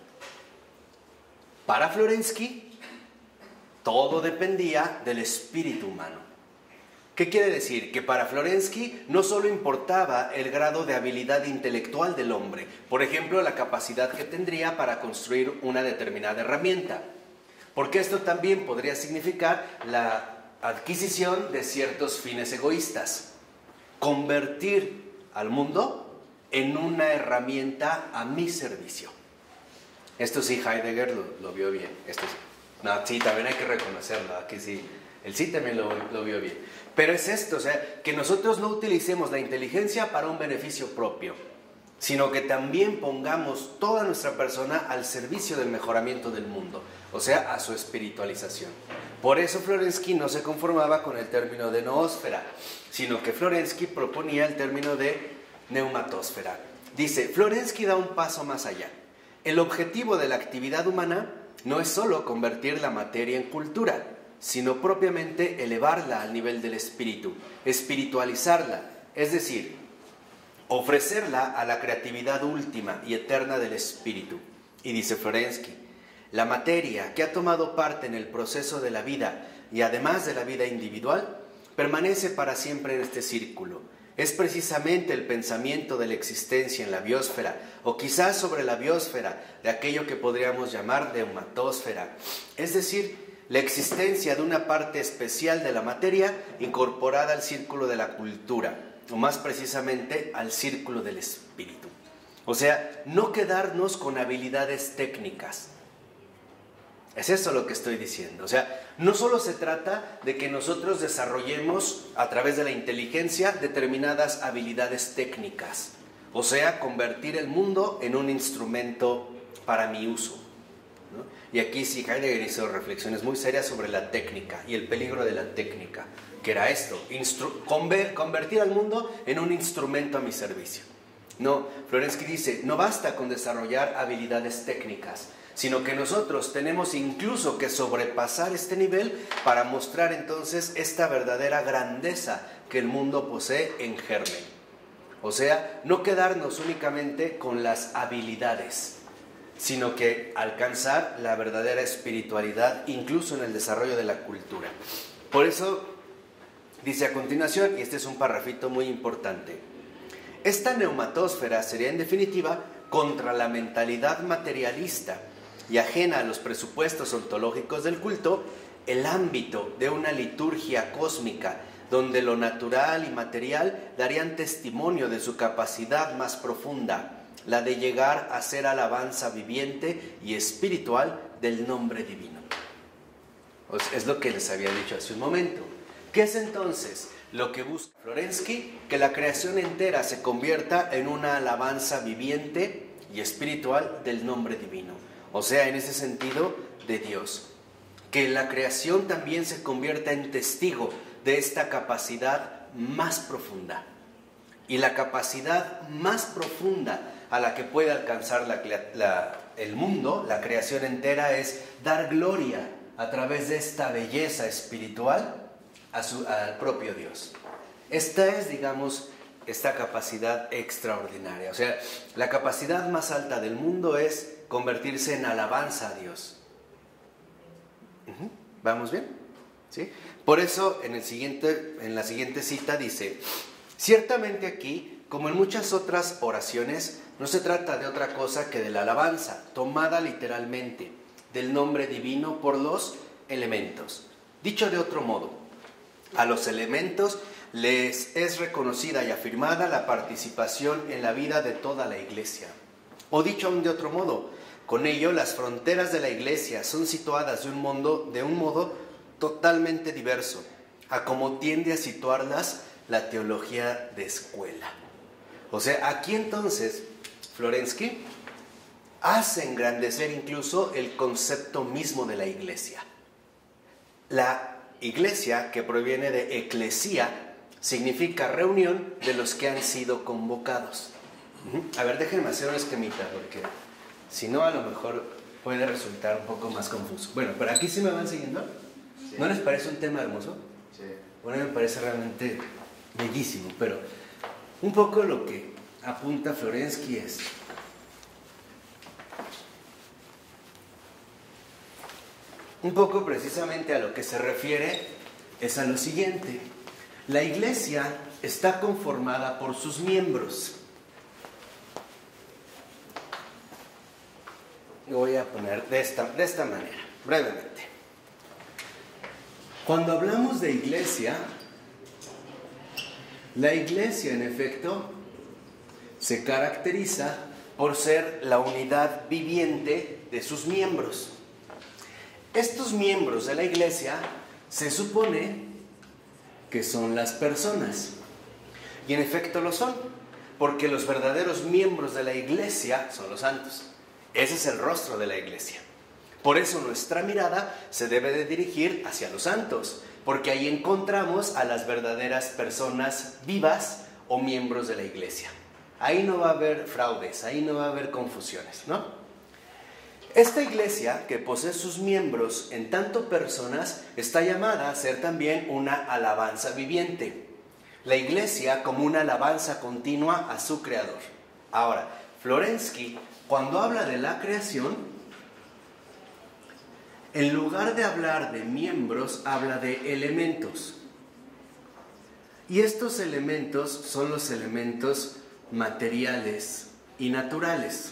Para Florensky, todo dependía del espíritu humano. ¿Qué quiere decir? Que para Florensky no solo importaba el grado de habilidad intelectual del hombre, por ejemplo, la capacidad que tendría para construir una determinada herramienta, porque esto también podría significar la adquisición de ciertos fines egoístas, convertir al mundo en una herramienta a mi servicio. Esto sí, Heidegger lo vio bien. Esto sí. No, sí, también hay que reconocerlo, aquí sí, él sí también lo vio bien. Pero es esto, o sea, que nosotros no utilicemos la inteligencia para un beneficio propio, sino que también pongamos toda nuestra persona al servicio del mejoramiento del mundo, o sea, a su espiritualización. Por eso Florensky no se conformaba con el término de noósfera, sino que Florensky proponía el término de neumatósfera. Dice, Florensky da un paso más allá. El objetivo de la actividad humana no es solo convertir la materia en cultura, sino propiamente elevarla al nivel del espíritu, espiritualizarla, es decir, ofrecerla a la creatividad última y eterna del espíritu. Y dice Florensky, la materia que ha tomado parte en el proceso de la vida y además de la vida individual, permanece para siempre en este círculo. Es precisamente el pensamiento de la existencia en la biosfera, o quizás sobre la biosfera, de aquello que podríamos llamar neumatósfera, es decir, la existencia de una parte especial de la materia incorporada al círculo de la cultura, o más precisamente al círculo del espíritu. O sea, no quedarnos con habilidades técnicas. Es eso lo que estoy diciendo. O sea, no solo se trata de que nosotros desarrollemos a través de la inteligencia determinadas habilidades técnicas. O sea, convertir el mundo en un instrumento para mi uso, ¿no? Y aquí sí Heidegger hizo reflexiones muy serias sobre la técnica y el peligro de la técnica, que era esto, convertir al mundo en un instrumento a mi servicio. No, Florensky dice, no basta con desarrollar habilidades técnicas, sino que nosotros tenemos incluso que sobrepasar este nivel para mostrar entonces esta verdadera grandeza que el mundo posee en germen. O sea, no quedarnos únicamente con las habilidades, sino que alcanzar la verdadera espiritualidad incluso en el desarrollo de la cultura. Por eso dice a continuación, y este es un parrafito muy importante, esta neumatósfera sería en definitiva contra la mentalidad materialista y ajena a los presupuestos ontológicos del culto, el ámbito de una liturgia cósmica donde lo natural y material darían testimonio de su capacidad más profunda, la de llegar a ser alabanza viviente y espiritual del nombre divino. Es lo que les había dicho hace un momento. ¿Qué es entonces lo que busca Florensky? Que la creación entera se convierta en una alabanza viviente y espiritual del nombre divino. O sea, en ese sentido, de Dios. Que la creación también se convierta en testigo de esta capacidad más profunda. Y la capacidad más profunda a la que puede alcanzar el mundo, la creación entera, es dar gloria a través de esta belleza espiritual al propio Dios. Esta es, digamos, esta capacidad extraordinaria. O sea, la capacidad más alta del mundo es convertirse en alabanza a Dios. ¿Vamos bien? ¿Sí? Por eso en la siguiente cita dice, ciertamente aquí, como en muchas otras oraciones, no se trata de otra cosa que de la alabanza, tomada literalmente, del nombre divino por los elementos. Dicho de otro modo, a los elementos les es reconocida y afirmada la participación en la vida de toda la Iglesia. O dicho aún de otro modo, con ello las fronteras de la Iglesia son situadas de un modo totalmente diverso, a como tiende a situarlas la teología de escuela. O sea, aquí entonces Florensky hace engrandecer incluso el concepto mismo de la Iglesia. La Iglesia, que proviene de eclesía, significa reunión de los que han sido convocados. A ver, déjenme hacer un esquemita, porque si no, a lo mejor puede resultar un poco más confuso. Bueno, pero aquí sí me van siguiendo. Sí. ¿No les parece un tema hermoso? Sí. Bueno, me parece realmente bellísimo, pero un poco lo que apunta Florensky es: un poco precisamente a lo que se refiere es a lo siguiente. La Iglesia está conformada por sus miembros. Lo voy a poner de esta manera, brevemente. Cuando hablamos de Iglesia, la Iglesia en efecto se caracteriza por ser la unidad viviente de sus miembros. Estos miembros de la Iglesia se supone que son las personas, y en efecto lo son, porque los verdaderos miembros de la iglesia son los santos. Ese es el rostro de la iglesia. Por eso nuestra mirada se debe de dirigir hacia los santos, porque ahí encontramos a las verdaderas personas vivas o miembros de la iglesia. Ahí no va a haber fraudes, ahí no va a haber confusiones, ¿no? Esta iglesia, que posee sus miembros en tanto personas, está llamada a ser también una alabanza viviente. La iglesia como una alabanza continua a su creador. Ahora, Florensky, cuando habla de la creación, en lugar de hablar de miembros, habla de elementos. Y estos elementos son los elementos materiales y naturales.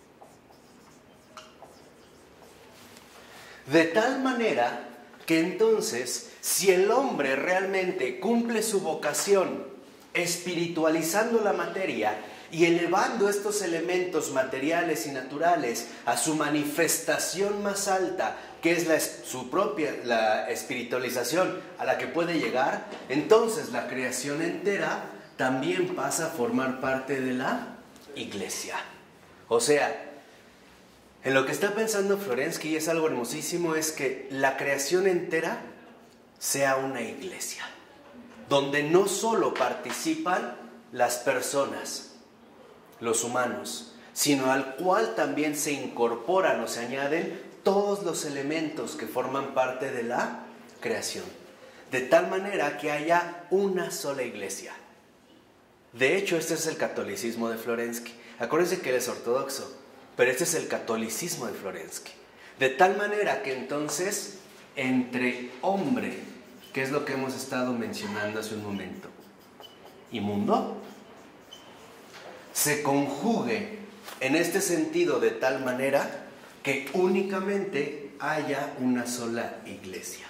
De tal manera que entonces, si el hombre realmente cumple su vocación espiritualizando la materia y elevando estos elementos materiales y naturales a su manifestación más alta, que es la espiritualización a la que puede llegar, entonces la creación entera también pasa a formar parte de la iglesia. O sea, en lo que está pensando Florensky, y es algo hermosísimo, es que la creación entera sea una iglesia, donde no solo participan las personas, los humanos, sino al cual también se incorporan o se añaden todos los elementos que forman parte de la creación, de tal manera que haya una sola iglesia. De hecho, este es el catolicismo de Florensky. Acuérdense que él es ortodoxo, pero este es el catolicismo de Florensky. De tal manera que entonces, entre hombre, que es lo que hemos estado mencionando hace un momento, y mundo, se conjugue en este sentido de tal manera que únicamente haya una sola iglesia.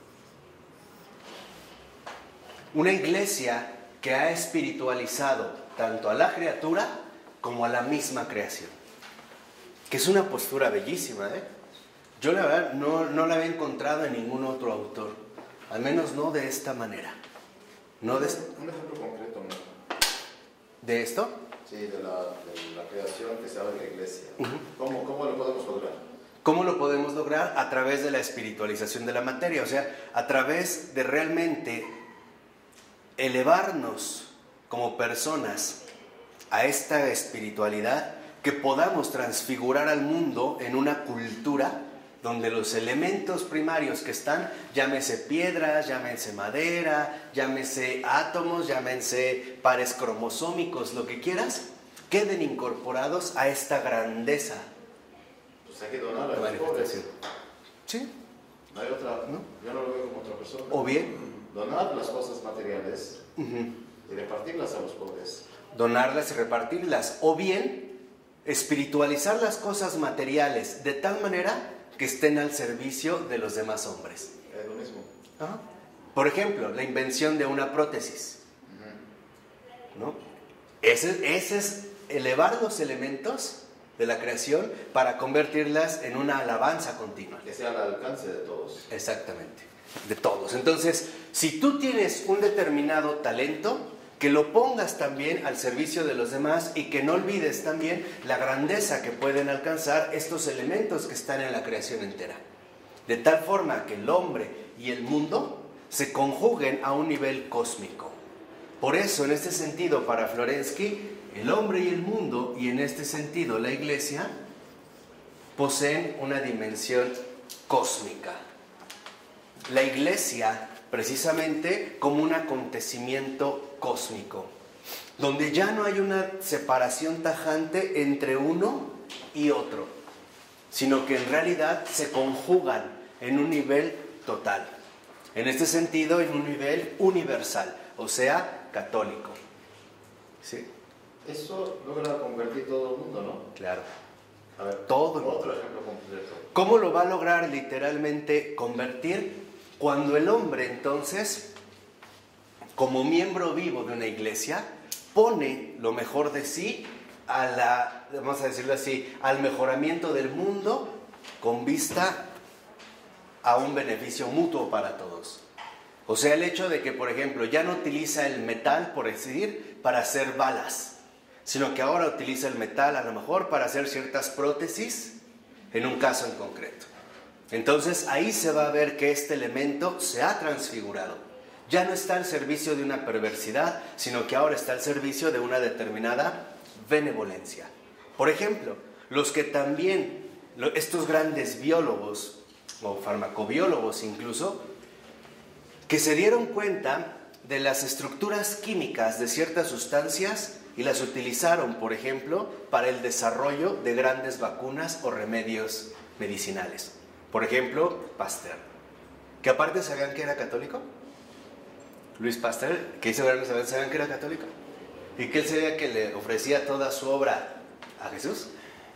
Una iglesia que ha espiritualizado tanto a la criatura como a la misma creación. Que es una postura bellísima, ¿eh? Yo la verdad no la había encontrado en ningún otro autor, al menos no de esta manera. No de... Un ejemplo concreto, ¿no? ¿De esto? Sí, de la creación que se habla de la iglesia. ¿Cómo lo podemos lograr? ¿Cómo lo podemos lograr? A través de la espiritualización de la materia, o sea, a través de realmente elevarnos como personas a esta espiritualidad, que podamos transfigurar al mundo en una cultura donde los elementos primarios que están, llámese piedras, llámense madera, llámese átomos, llámense pares cromosómicos, lo que quieras, queden incorporados a esta grandeza. Pues hay que donar a los pobres. Sí. No hay otra, ¿no? Yo no lo veo como otra persona. O bien, donar las cosas materiales y repartirlas a los pobres. Donarlas y repartirlas. O bien, espiritualizar las cosas materiales de tal manera que estén al servicio de los demás hombres. Es lo mismo. Ajá. Por ejemplo, la invención de una prótesis. ¿No? Ese es elevar los elementos de la creación para convertirlas en una alabanza continua. Que sea al alcance de todos. Exactamente, de todos. Entonces, si tú tienes un determinado talento, que lo pongas también al servicio de los demás y que no olvides también la grandeza que pueden alcanzar estos elementos que están en la creación entera. De tal forma que el hombre y el mundo se conjuguen a un nivel cósmico. Por eso, en este sentido, para Florensky, el hombre y el mundo, y en este sentido la iglesia, poseen una dimensión cósmica. La iglesia, precisamente, como un acontecimiento cósmico, donde ya no hay una separación tajante entre uno y otro, sino que en realidad se conjugan en un nivel total. En este sentido, en un nivel universal, o sea, católico. ¿Sí? Eso logra convertir todo el mundo, ¿no? Claro. A ver, todo el mundo. otro ejemplo completo. ¿Cómo lo va a lograr literalmente convertir? Cuando el hombre, entonces, como miembro vivo de una iglesia, pone lo mejor de sí vamos a decirlo así, al mejoramiento del mundo con vista a un beneficio mutuo para todos. O sea, el hecho de que, por ejemplo, ya no utiliza el metal, por decir, para hacer balas, sino que ahora utiliza el metal a lo mejor para hacer ciertas prótesis en un caso en concreto. Entonces ahí se va a ver que este elemento se ha transfigurado. Ya no está al servicio de una perversidad, sino que ahora está al servicio de una determinada benevolencia. Por ejemplo, los que también, estos grandes biólogos o farmacobiólogos incluso, que se dieron cuenta de las estructuras químicas de ciertas sustancias y las utilizaron, por ejemplo, para el desarrollo de grandes vacunas o remedios medicinales. Por ejemplo, Pasteur, que aparte sabían que era católico. Luis Pasteur, que hizo grandes avances, ¿sabían que era católico? Y que él sabía que le ofrecía toda su obra a Jesús.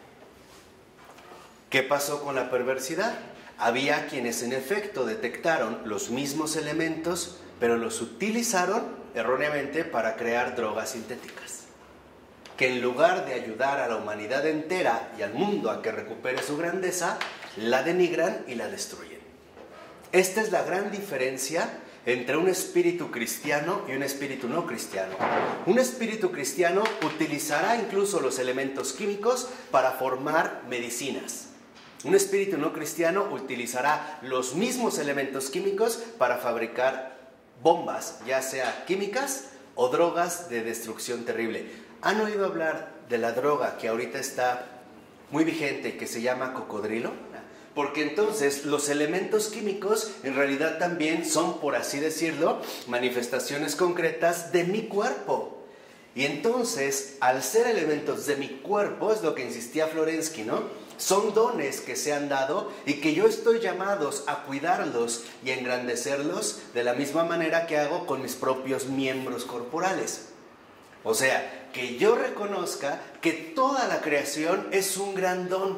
¿Qué pasó con la perversidad? Había quienes en efecto detectaron los mismos elementos, pero los utilizaron erróneamente para crear drogas sintéticas, que en lugar de ayudar a la humanidad entera y al mundo a que recupere su grandeza, la denigran y la destruyen. Esta es la gran diferencia entre un espíritu cristiano y un espíritu no cristiano. Un espíritu cristiano utilizará incluso los elementos químicos para formar medicinas. Un espíritu no cristiano utilizará los mismos elementos químicos para fabricar bombas, ya sea químicas o drogas de destrucción terrible. ¿Han oído hablar de la droga que ahorita está muy vigente, que se llama cocodrilo? Porque entonces los elementos químicos en realidad también son, por así decirlo, manifestaciones concretas de mi cuerpo. Y entonces, al ser elementos de mi cuerpo, es lo que insistía Florensky, ¿no? Son dones que se han dado y que yo estoy llamados a cuidarlos y a engrandecerlos de la misma manera que hago con mis propios miembros corporales. O sea, que yo reconozca que toda la creación es un gran don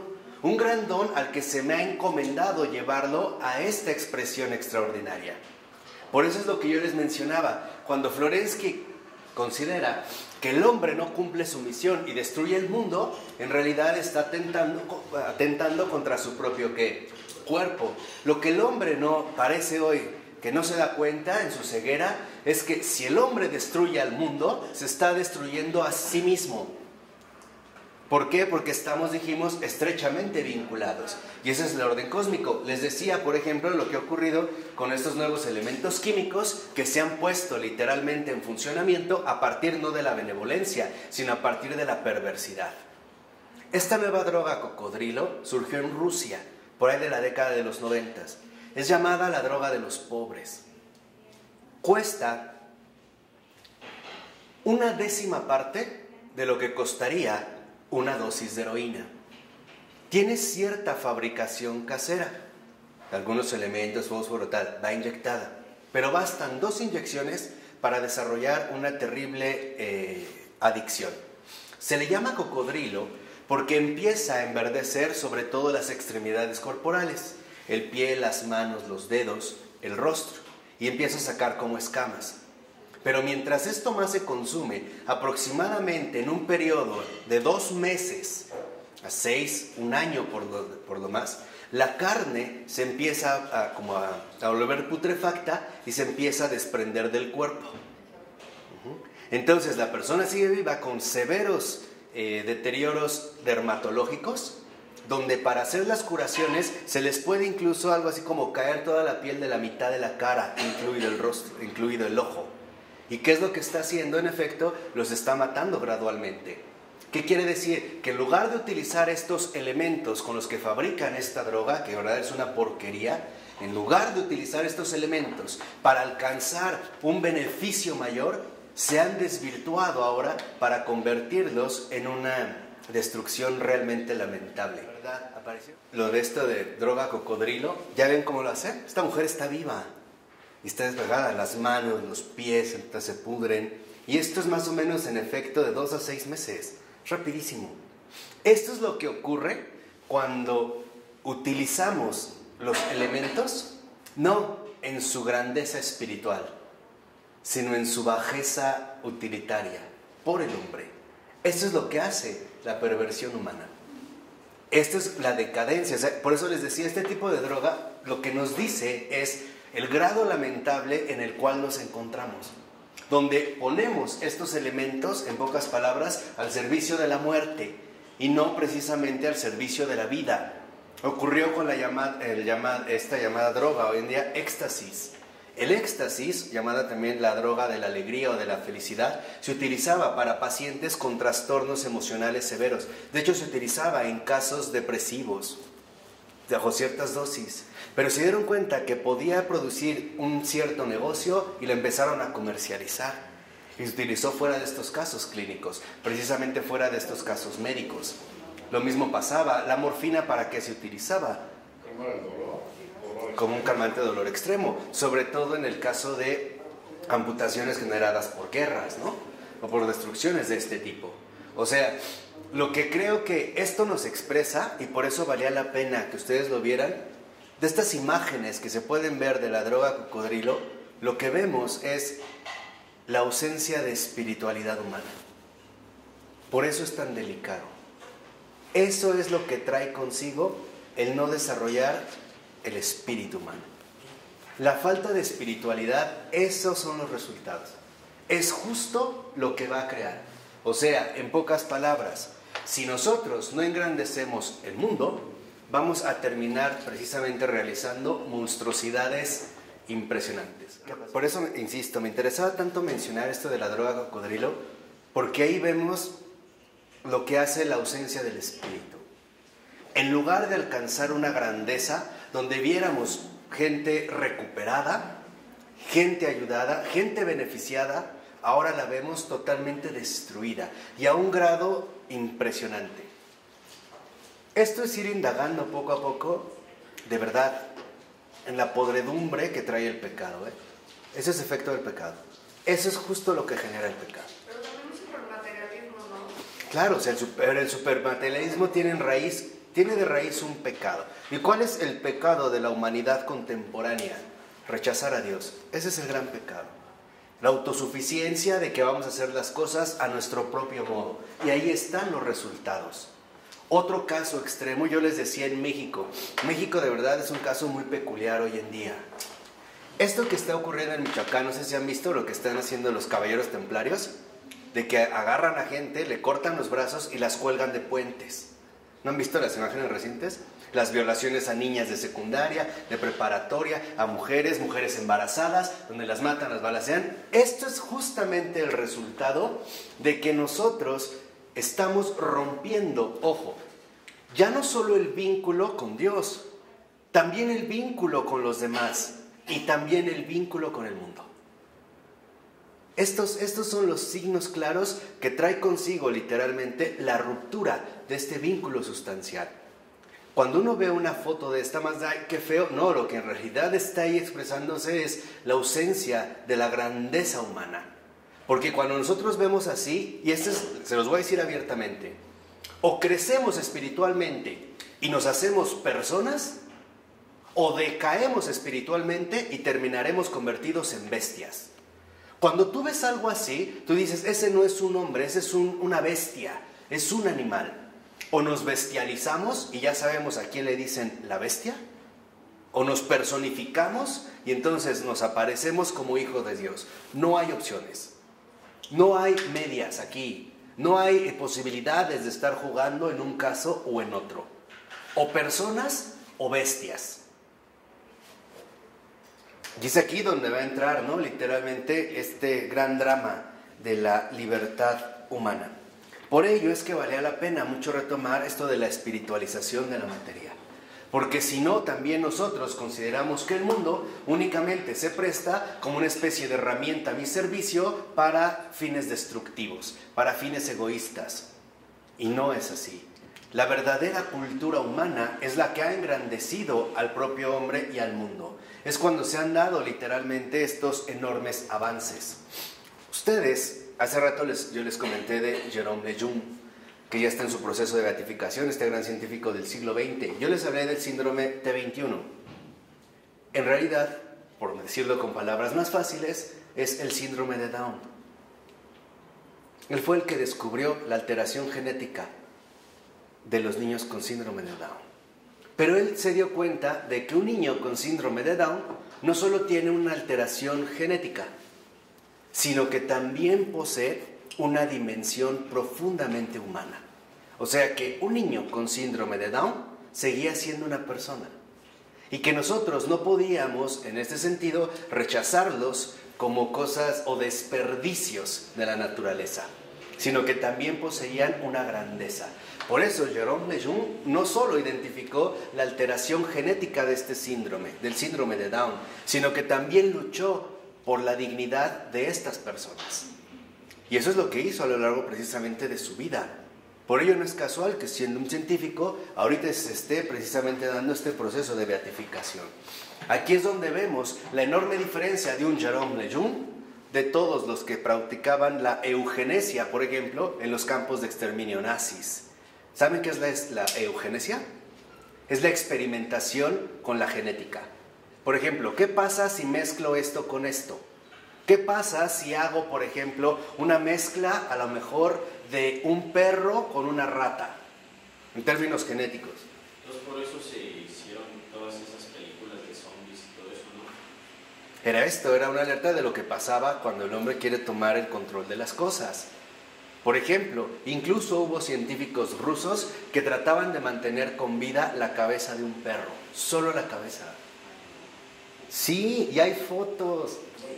al que se me ha encomendado llevarlo a esta expresión extraordinaria. Por eso es lo que yo les mencionaba, cuando Florensky considera que el hombre no cumple su misión y destruye el mundo, en realidad está atentando contra su propio ¿qué? Cuerpo. Lo que el hombre no parece hoy, que no se da cuenta en su ceguera, es que si el hombre destruye al mundo, se está destruyendo a sí mismo. ¿Por qué? Porque estamos, dijimos, estrechamente vinculados. Y ese es el orden cósmico. Les decía, por ejemplo, lo que ha ocurrido con estos nuevos elementos químicos que se han puesto literalmente en funcionamiento a partir no de la benevolencia, sino a partir de la perversidad. Esta nueva droga cocodrilo surgió en Rusia, por ahí de la década de los 90. Es llamada la droga de los pobres. Cuesta 1/10 parte de lo que costaría una dosis de heroína. Tiene cierta fabricación casera, algunos elementos, fósforo, tal, va inyectada, pero bastan 2 inyecciones para desarrollar una terrible adicción. Se le llama cocodrilo porque empieza a enverdecer sobre todo las extremidades corporales, el pie, las manos, los dedos, el rostro, y empieza a sacar como escamas. Pero mientras esto más se consume, aproximadamente en un periodo de 2 meses a 6, 1 año por lo más, la carne se empieza a volver putrefacta y se empieza a desprender del cuerpo. Entonces la persona sigue viva con severos deterioros dermatológicos, donde para hacer las curaciones se les puede incluso algo así como caer toda la piel de la mitad de la cara, incluido el rostro, incluido el ojo. ¿Y qué es lo que está haciendo? En efecto, los está matando gradualmente. ¿Qué quiere decir? Que en lugar de utilizar estos elementos con los que fabrican esta droga, que en verdad es una porquería, en lugar de utilizar estos elementos para alcanzar un beneficio mayor, se han desvirtuado ahora para convertirlos en una destrucción realmente lamentable. ¿Verdad? ¿Apareció? Lo de esto de droga cocodrilo, ¿ya ven cómo lo hace? Esta mujer está viva. Y está despegada, las manos, los pies, entonces se pudren. Y esto es más o menos en efecto de 2 a 6 meses. Rapidísimo. Esto es lo que ocurre cuando utilizamos los elementos, no en su grandeza espiritual, sino en su bajeza utilitaria, por el hombre. Esto es lo que hace la perversión humana. Esto es la decadencia. O sea, por eso les decía, este tipo de droga lo que nos dice es el grado lamentable en el cual nos encontramos. donde ponemos estos elementos, en pocas palabras, al servicio de la muerte y no precisamente al servicio de la vida. Ocurrió con esta llamada droga, hoy en día éxtasis. El éxtasis, llamada también la droga de la alegría o de la felicidad, se utilizaba para pacientes con trastornos emocionales severos. De hecho, se utilizaba en casos depresivos, bajo ciertas dosis. Pero se dieron cuenta que podía producir un cierto negocio y lo empezaron a comercializar. Y se utilizó fuera de estos casos clínicos, precisamente fuera de estos casos médicos. Lo mismo pasaba, la morfina, ¿para qué se utilizaba? Como un calmante de dolor extremo, sobre todo en el caso de amputaciones generadas por guerras, ¿no? O por destrucciones de este tipo. O sea, lo que creo que esto nos expresa, y por eso valía la pena que ustedes lo vieran, de estas imágenes que se pueden ver de la droga cocodrilo, lo que vemos es la ausencia de espiritualidad humana. Por eso es tan delicado. Eso es lo que trae consigo el no desarrollar el espíritu humano. La falta de espiritualidad, esos son los resultados. Es justo lo que va a crear. O sea, en pocas palabras, si nosotros no engrandecemos el mundo, vamos a terminar precisamente realizando monstruosidades impresionantes. Por eso, insisto, me interesaba tanto mencionar esto de la droga cocodrilo, porque ahí vemos lo que hace la ausencia del espíritu. En lugar de alcanzar una grandeza donde viéramos gente recuperada, gente ayudada, gente beneficiada, ahora la vemos totalmente destruida y a un grado impresionante. Esto es ir indagando poco a poco, de verdad, en la podredumbre que trae el pecado, ¿eh? Ese es efecto del pecado. Eso es justo lo que genera el pecado. Pero también un supermaterialismo, ¿no? Claro, o sea, el supermaterialismo tiene de raíz un pecado. ¿Y cuál es el pecado de la humanidad contemporánea? Rechazar a Dios. Ese es el gran pecado. La autosuficiencia de que vamos a hacer las cosas a nuestro propio modo. Y ahí están los resultados. Otro caso extremo, yo les decía en México. México de verdad es un caso muy peculiar hoy en día. Esto que está ocurriendo en Michoacán, no sé si han visto lo que están haciendo los caballeros templarios, de que agarran a gente, le cortan los brazos y las cuelgan de puentes. ¿No han visto las imágenes recientes? Las violaciones a niñas de secundaria, de preparatoria, a mujeres embarazadas, donde las matan, las balacean. Esto es justamente el resultado de que nosotros estamos rompiendo, ojo, ya no solo el vínculo con Dios, también el vínculo con los demás y también el vínculo con el mundo. Estos son los signos claros que trae consigo literalmente la ruptura de este vínculo sustancial. Cuando uno ve una foto de esta más, ¡ay, qué feo! No, lo que en realidad está ahí expresándose es la ausencia de la grandeza humana. Porque cuando nosotros vemos así, y se los voy a decir abiertamente, o crecemos espiritualmente y nos hacemos personas, o decaemos espiritualmente y terminaremos convertidos en bestias. Cuando tú ves algo así, tú dices, ese no es un hombre, ese es una bestia, es un animal. O nos bestializamos y ya sabemos a quién le dicen la bestia, o nos personificamos y entonces nos aparecemos como hijos de Dios. No hay opciones, no hay medias aquí, no hay posibilidades de estar jugando en un caso o en otro. O personas o bestias. Y es aquí donde va a entrar, ¿no?, literalmente este gran drama de la libertad humana. Por ello es que valía la pena mucho retomar esto de la espiritualización de la materia. Porque si no, también nosotros consideramos que el mundo únicamente se presta como una especie de herramienta a mi servicio para fines destructivos, para fines egoístas. Y no es así. La verdadera cultura humana es la que ha engrandecido al propio hombre y al mundo. Es cuando se han dado literalmente estos enormes avances. Ustedes, hace rato yo les comenté de Jérôme Lejeune, que ya está en su proceso de beatificación, este gran científico del siglo XX. Yo les hablé del síndrome T21. En realidad, por decirlo con palabras más fáciles, es el síndrome de Down. Él fue el que descubrió la alteración genética de los niños con síndrome de Down. Pero él se dio cuenta de que un niño con síndrome de Down no solo tiene una alteración genética, sino que también posee una dimensión profundamente humana. O sea que un niño con síndrome de Down seguía siendo una persona. Y que nosotros no podíamos, en este sentido, rechazarlos como cosas o desperdicios de la naturaleza, sino que también poseían una grandeza. Por eso Jérôme Lejeune no solo identificó la alteración genética de este síndrome, del síndrome de Down, sino que también luchó por la dignidad de estas personas. Y eso es lo que hizo a lo largo precisamente de su vida. Por ello no es casual que, siendo un científico, ahorita se esté precisamente dando este proceso de beatificación. Aquí es donde vemos la enorme diferencia de un Jérôme Lejeune de todos los que practicaban la eugenesia, por ejemplo, en los campos de exterminio nazis. ¿Saben qué es la eugenesia? Es la experimentación con la genética. Por ejemplo, ¿qué pasa si mezclo esto con esto? ¿Qué pasa si hago, por ejemplo, una mezcla a lo mejor de un perro con una rata, en términos genéticos? Entonces por eso se hicieron todas esas películas de zombies y todo eso, ¿no? Era una alerta de lo que pasaba cuando el hombre quiere tomar el control de las cosas. Por ejemplo, incluso hubo científicos rusos que trataban de mantener con vida la cabeza de un perro, solo la cabeza. Sí, y hay fotos.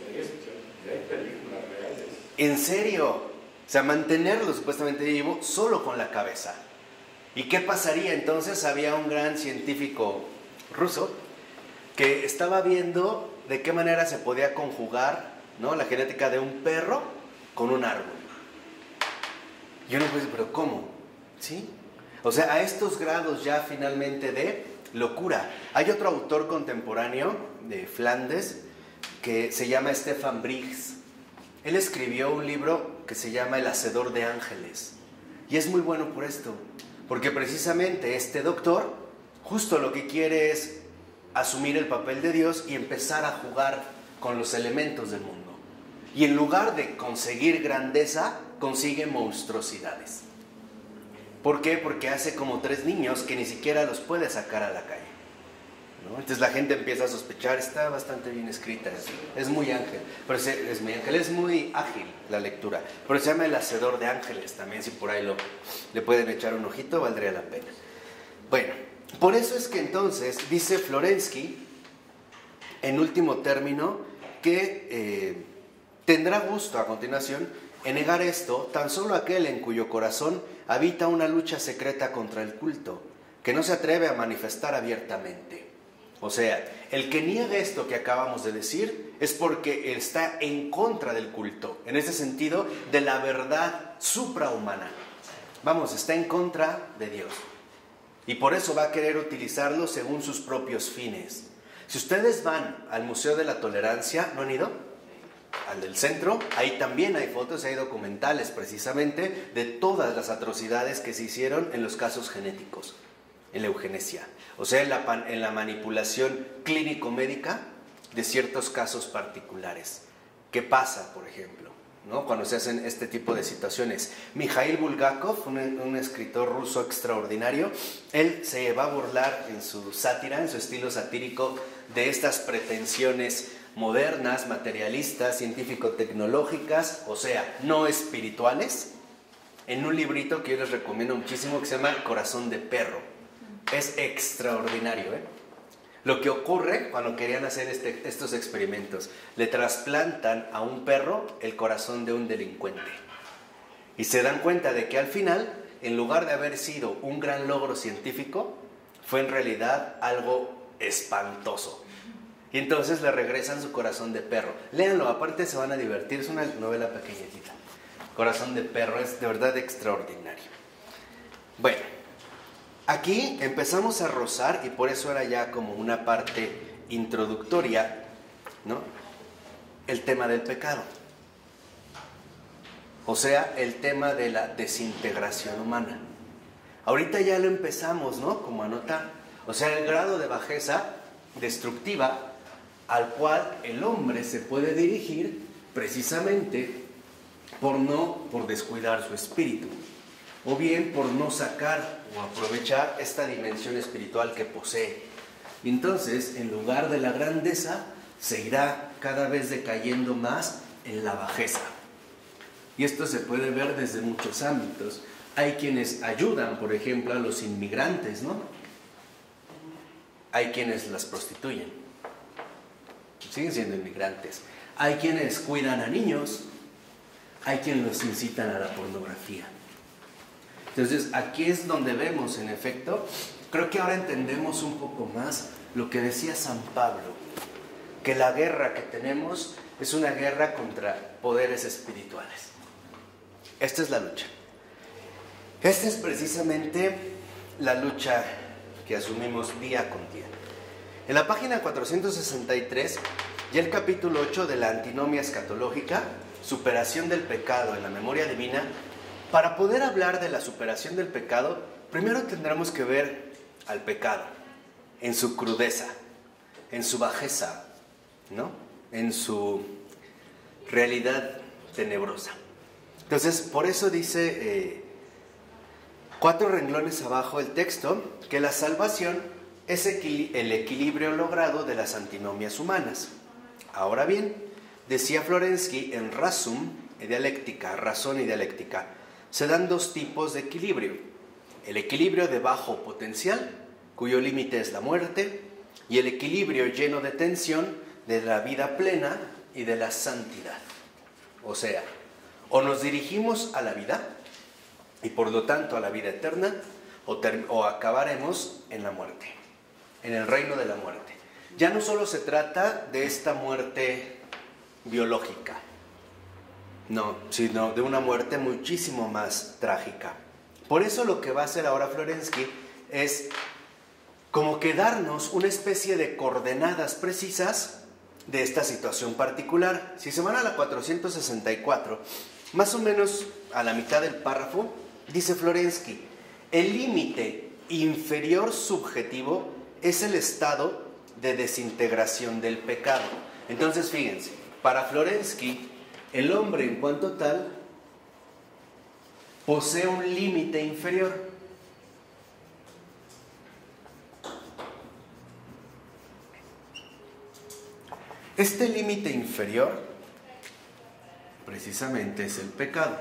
Hay películas reales. En serio, o sea, mantenerlo supuestamente vivo solo con la cabeza. ¿Y qué pasaría entonces? Había un gran científico ruso que estaba viendo de qué manera se podía conjugar, ¿no?, la genética de un perro con un árbol. Y uno puede decir, ¿pero cómo? ¿Sí? O sea, a estos grados ya finalmente de locura. Hay otro autor contemporáneo de Flandes que se llama Stefan Briggs. Él escribió un libro que se llama El Hacedor de Ángeles. Y es muy bueno por esto, porque precisamente este doctor justo lo que quiere es asumir el papel de Dios y empezar a jugar con los elementos del mundo. Y en lugar de conseguir grandeza, consigue monstruosidades. ¿Por qué? Porque hace como 3 niños que ni siquiera los puede sacar a la calle, ¿no? Entonces la gente empieza a sospechar, está bastante bien escrita, es muy ángel, pero es muy ágil la lectura, pero se llama El Hacedor de Ángeles también, si por ahí le pueden echar un ojito, valdría la pena. Bueno, por eso es que entonces dice Florensky, en último término, que tendrá gusto a continuación en negar esto tan solo aquel en cuyo corazón habita una lucha secreta contra el culto, que no se atreve a manifestar abiertamente. O sea, el que niega esto que acabamos de decir es porque está en contra del culto, en ese sentido de la verdad suprahumana. Vamos, está en contra de Dios. Y por eso va a querer utilizarlo según sus propios fines. Si ustedes van al Museo de la Tolerancia, ¿no han ido? Al del centro, ahí también hay fotos, hay documentales precisamente de todas las atrocidades que se hicieron en los casos genéticos, en la eugenesia. O sea, en la manipulación clínico-médica de ciertos casos particulares. ¿Qué pasa, por ejemplo, ¿no?, cuando se hacen este tipo de situaciones? Mikhail Bulgakov, un escritor ruso extraordinario, él se va a burlar en su sátira, en su estilo satírico, de estas pretensiones modernas, materialistas, científico-tecnológicas, o sea, no espirituales, en un librito que yo les recomiendo muchísimo que se llama Corazón de Perro. Es extraordinario, ¿eh? Lo que ocurre cuando querían hacer estos experimentos, le trasplantan a un perro el corazón de un delincuente. Y se dan cuenta de que al final, en lugar de haber sido un gran logro científico, fue en realidad algo espantoso. Y entonces le regresan su corazón de perro. Léanlo, aparte se van a divertir, es una novela pequeñita. Corazón de Perro, es de verdad extraordinario. Bueno, aquí empezamos a rozar, y por eso era ya como una parte introductoria, ¿no?, el tema del pecado. O sea, el tema de la desintegración humana. Ahorita ya lo empezamos, ¿no?, como a notar. O sea, el grado de bajeza destructiva al cual el hombre se puede dirigir precisamente por descuidar su espíritu, o bien por no sacar o aprovechar esta dimensión espiritual que posee. Entonces, en lugar de la grandeza, se irá cada vez decayendo más en la bajeza. Y esto se puede ver desde muchos ámbitos. Hay quienes ayudan, por ejemplo, a los inmigrantes, ¿no? Hay quienes las prostituyen. Siguen siendo inmigrantes. Hay quienes cuidan a niños. Hay quienes los incitan a la pornografía. Entonces, aquí es donde vemos, en efecto, creo que ahora entendemos un poco más lo que decía San Pablo, que la guerra que tenemos es una guerra contra poderes espirituales. Esta es la lucha. Esta es precisamente la lucha que asumimos día con día. En la página 463, ya el capítulo 8 de la antinomia escatológica, superación del pecado en la memoria divina. Para poder hablar de la superación del pecado, primero tendremos que ver al pecado en su crudeza, en su bajeza, ¿no? En su realidad tenebrosa. Entonces, por eso dice 4 renglones abajo el texto, que la salvación es el equilibrio logrado de las antinomias humanas. Ahora bien, decía Florensky en Razón y dialéctica, se dan 2 tipos de equilibrio. El equilibrio de bajo potencial, cuyo límite es la muerte, y el equilibrio lleno de tensión de la vida plena y de la santidad. O sea, o nos dirigimos a la vida, y por lo tanto a la vida eterna, o acabaremos en la muerte, en el reino de la muerte. Ya no solo se trata de esta muerte biológica, no, sino de una muerte muchísimo más trágica. Por eso lo que va a hacer ahora Florensky es como que darnos una especie de coordenadas precisas de esta situación particular. Si se van a la 464, más o menos a la mitad del párrafo, dice Florensky, el límite inferior subjetivo es el estado de desintegración del pecado. Entonces, fíjense, para Florensky, el hombre en cuanto tal posee un límite inferior. Este límite inferior precisamente es el pecado.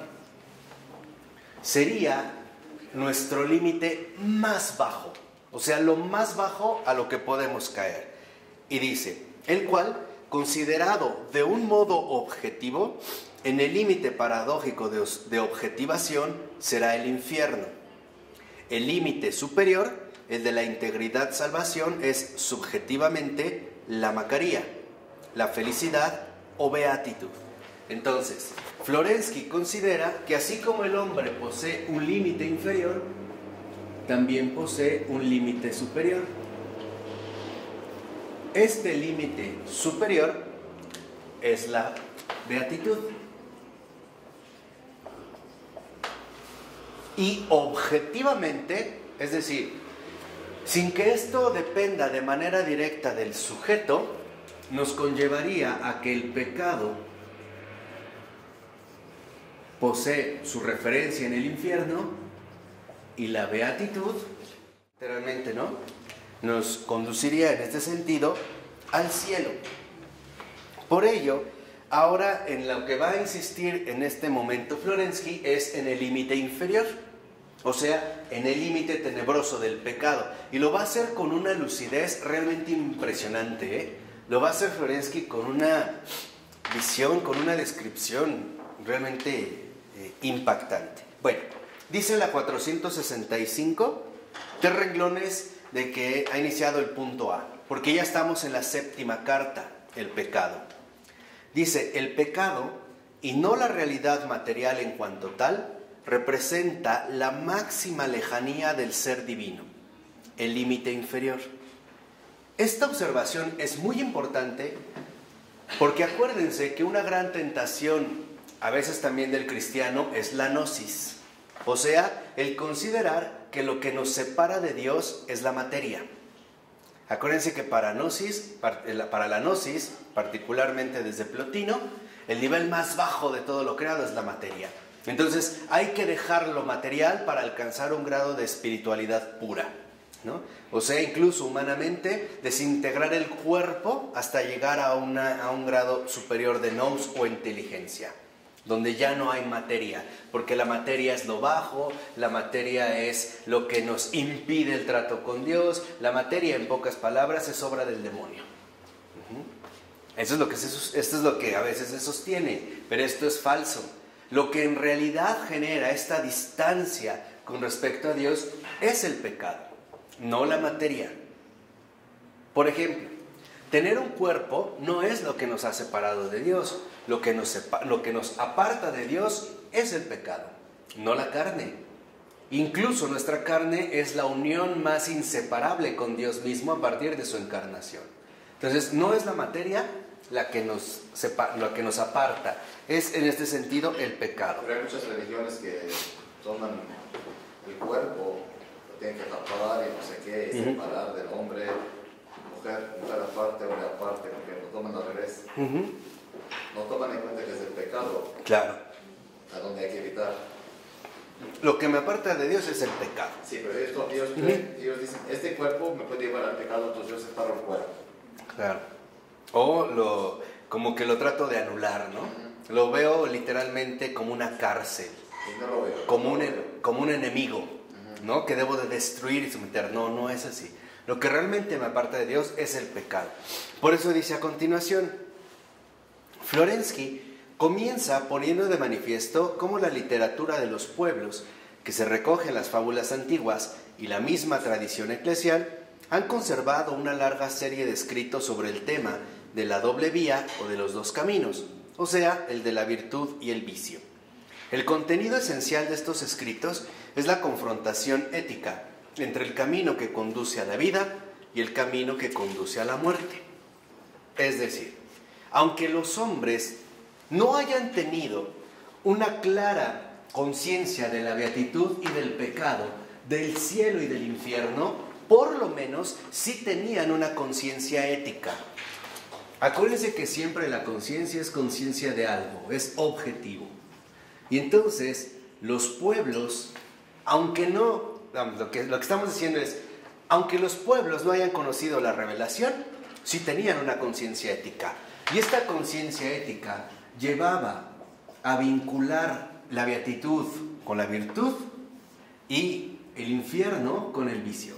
Sería nuestro límite más bajo, o sea, lo más bajo a lo que podemos caer. Y dice, el cual, considerado de un modo objetivo, en el límite paradójico de objetivación será el infierno. El límite superior, el de la integridad salvación, es subjetivamente la Macaría, la felicidad o beatitud. Entonces, Florensky considera que así como el hombre posee un límite inferior, también posee un límite superior. Este límite superior es la beatitud. Y objetivamente, es decir, sin que esto dependa de manera directa del sujeto, nos conllevaría a que el pecado posee su referencia en el infierno y la beatitud, literalmente, ¿no?, nos conduciría en este sentido al cielo. Por ello, ahora en lo que va a insistir en este momento Florensky es en el límite inferior, o sea, en el límite tenebroso del pecado, y lo va a hacer con una lucidez realmente impresionante, ¿eh? Lo va a hacer Florensky con una visión, con una descripción realmente impactante. Bueno, dice la 465, 3 renglones de que ha iniciado el punto A, porque ya estamos en la 7ª carta, el pecado. Dice, el pecado, y no la realidad material en cuanto tal, representa la máxima lejanía del ser divino, el límite inferior. Esta observación es muy importante porque acuérdense que una gran tentación, a veces también del cristiano, es la gnosis, o sea, el considerar que lo que nos separa de Dios es la materia. Acuérdense que para la gnosis, particularmente desde Plotino, el nivel más bajo de todo lo creado es la materia. Entonces hay que dejar lo material para alcanzar un grado de espiritualidad pura. ¿no? O sea, incluso humanamente, desintegrar el cuerpo hasta llegar a un grado superior de nous o inteligencia, donde ya no hay materia, porque la materia es lo bajo, la materia es lo que nos impide el trato con Dios, la materia, en pocas palabras, es obra del demonio. Esto es lo que a veces se sostiene, pero esto es falso. Lo que en realidad genera esta distancia con respecto a Dios es el pecado, no la materia. Por ejemplo, tener un cuerpo no es lo que nos ha separado de Dios. Lo que nos aparta de Dios es el pecado, no la carne. Incluso nuestra carne es la unión más inseparable con Dios mismo a partir de su encarnación. Entonces, no es la materia la que nos aparta, es en este sentido el pecado. Pero hay muchas religiones que toman el cuerpo, lo tienen que tapar y no sé qué, y separar del hombre, mujer aparte, hombre aparte, porque lo toman al revés. No toman en cuenta que es el pecado. Claro. A donde hay que evitar. Lo que me aparta de Dios es el pecado. Sí, pero ellos dicen, este cuerpo me puede llevar al pecado, entonces yo separo el cuerpo. Claro. O como que lo trato de anular, ¿no? Lo veo literalmente como una cárcel. Y no lo veo. Como un enemigo, ¿no? Que debo de destruir y someter. No es así. Lo que realmente me aparta de Dios es el pecado. Por eso dice a continuación, Florensky comienza poniendo de manifiesto cómo la literatura de los pueblos, que se recoge en las fábulas antiguas y la misma tradición eclesial, han conservado una larga serie de escritos sobre el tema de la doble vía o de los dos caminos, o sea, el de la virtud y el vicio. El contenido esencial de estos escritos es la confrontación ética entre el camino que conduce a la vida y el camino que conduce a la muerte. Es decir, aunque los hombres no hayan tenido una clara conciencia de la beatitud y del pecado, del cielo y del infierno, por lo menos sí tenían una conciencia ética. Acuérdense que siempre la conciencia es conciencia de algo, es objetivo. Y entonces los pueblos, aunque no, lo que estamos diciendo es, aunque los pueblos no hayan conocido la revelación, sí tenían una conciencia ética. Y esta conciencia ética llevaba a vincular la beatitud con la virtud y el infierno con el vicio.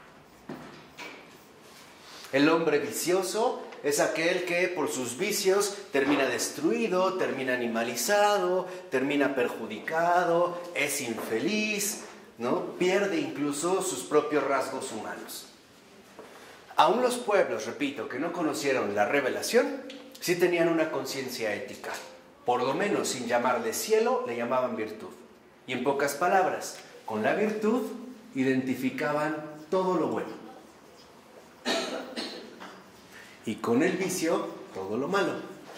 El hombre vicioso es aquel que por sus vicios termina destruido, termina animalizado, termina perjudicado, es infeliz, ¿no? Pierde incluso sus propios rasgos humanos. Aún los pueblos, repito, que no conocieron la revelación, sí tenían una conciencia ética. Por lo menos, sin llamarle cielo, le llamaban virtud. Y en pocas palabras, con la virtud identificaban todo lo bueno. Y con el vicio, todo lo malo.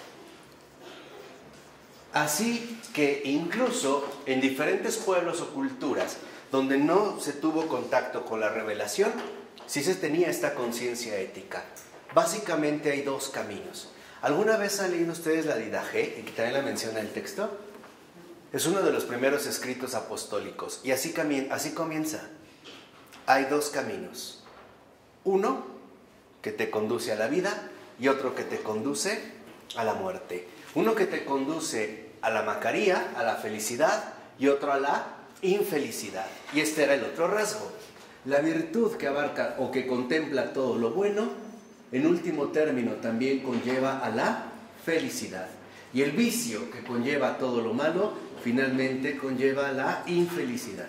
Así que incluso en diferentes pueblos o culturas donde no se tuvo contacto con la revelación, sí se tenía esta conciencia ética. Básicamente hay dos caminos. ¿Alguna vez han leído ustedes la Didache, y que también la menciona el texto? Es uno de los primeros escritos apostólicos. Y así comienza. Hay dos caminos. Uno que te conduce a la vida y otro que te conduce a la muerte. Uno que te conduce a la macaría, a la felicidad, y otro a la infelicidad. Y este era el otro rasgo. La virtud que abarca o que contempla todo lo bueno, en último término también conlleva a la felicidad. Y el vicio que conlleva todo lo malo, finalmente conlleva a la infelicidad.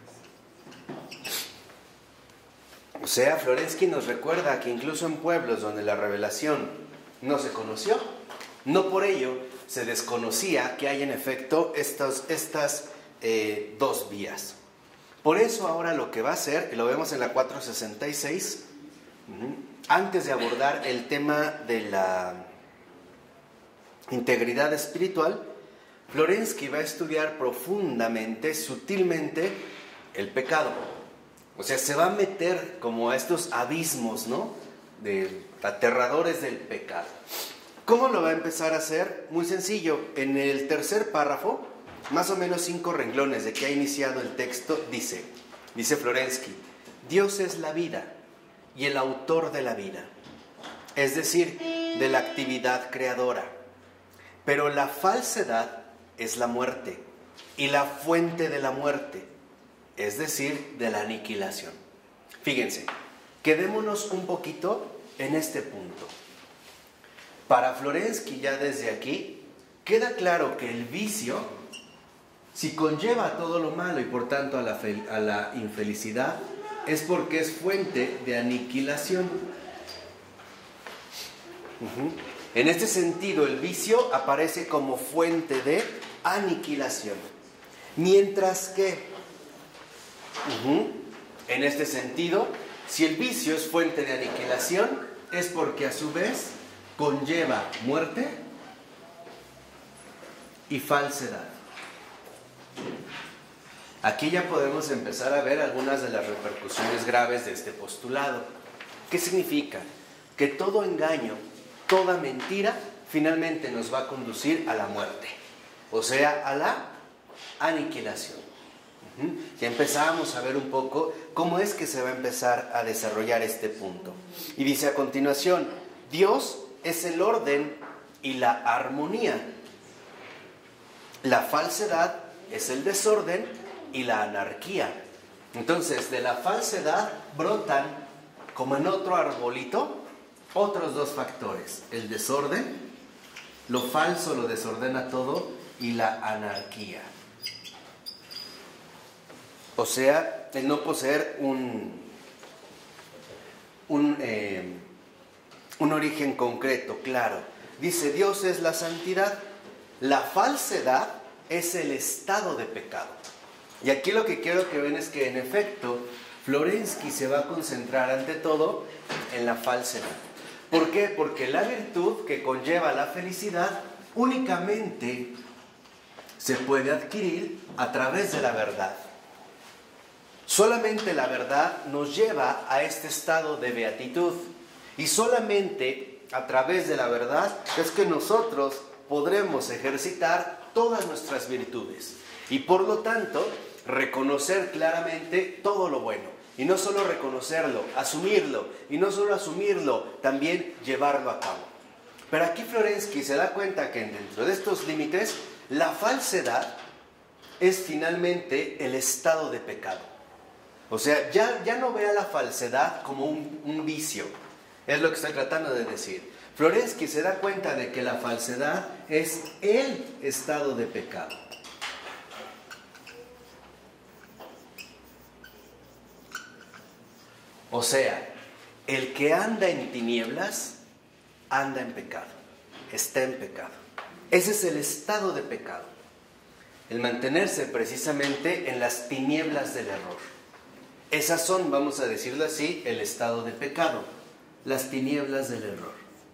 O sea, Florensky nos recuerda que incluso en pueblos donde la revelación no se conoció, no por ello se desconocía que hay en efecto estas dos vías. Por eso ahora lo que va a hacer, y lo vemos en la 466, antes de abordar el tema de la integridad espiritual, Florensky va a estudiar profundamente, sutilmente, el pecado. O sea, se va a meter como a estos abismos, ¿no?, aterradores del pecado. ¿Cómo lo va a empezar a hacer? Muy sencillo. En el tercer párrafo, más o menos 5 renglones de que ha iniciado el texto, dice Florensky: Dios es la vida y el autor de la vida, es decir, de la actividad creadora. Pero la falsedad es la muerte y la fuente de la muerte, es decir, de la aniquilación. Fíjense, quedémonos un poquito en este punto. Para Florensky, ya desde aquí, queda claro que el vicio, si conlleva todo lo malo y por tanto a la infelicidad, es porque es fuente de aniquilación. En este sentido, el vicio aparece como fuente de aniquilación. Mientras que, en este sentido, si el vicio es fuente de aniquilación, es porque a su vez conlleva muerte y falsedad. Aquí ya podemos empezar a ver algunas de las repercusiones graves de este postulado. ¿Qué significa? Que todo engaño, toda mentira, finalmente nos va a conducir a la muerte, o sea, a la aniquilación. Ya empezamos a ver un poco cómo es que se va a empezar a desarrollar este punto. Y dice a continuación, Dios es el orden y la armonía. La falsedad es el desorden y la anarquía. Entonces, de la falsedad brotan, como en otro arbolito, otros dos factores: el desorden, lo falso lo desordena todo, y la anarquía. O sea, el no poseer un origen concreto, claro. Dice, Dios es la santidad, la falsedad es el estado de pecado. Y aquí lo que quiero que vean es que, en efecto, Florensky se va a concentrar ante todo en la falsedad. ¿Por qué? Porque la virtud que conlleva la felicidad únicamente se puede adquirir a través de la verdad. Solamente la verdad nos lleva a este estado de beatitud. Y solamente a través de la verdad es que nosotros podremos ejercitar todas nuestras virtudes. Y por lo tanto, reconocer claramente todo lo bueno. Y no solo reconocerlo, asumirlo. Y no solo asumirlo, también llevarlo a cabo. Pero aquí Florensky se da cuenta que dentro de estos límites, la falsedad es finalmente el estado de pecado. O sea, ya no vea la falsedad como un vicio. Es lo que estoy tratando de decir. Florensky se da cuenta de que la falsedad es el estado de pecado. O sea, el que anda en tinieblas, anda en pecado, está en pecado. Ese es el estado de pecado. El mantenerse precisamente en las tinieblas del error. Esas son, vamos a decirlo así, el estado de pecado, las tinieblas del error.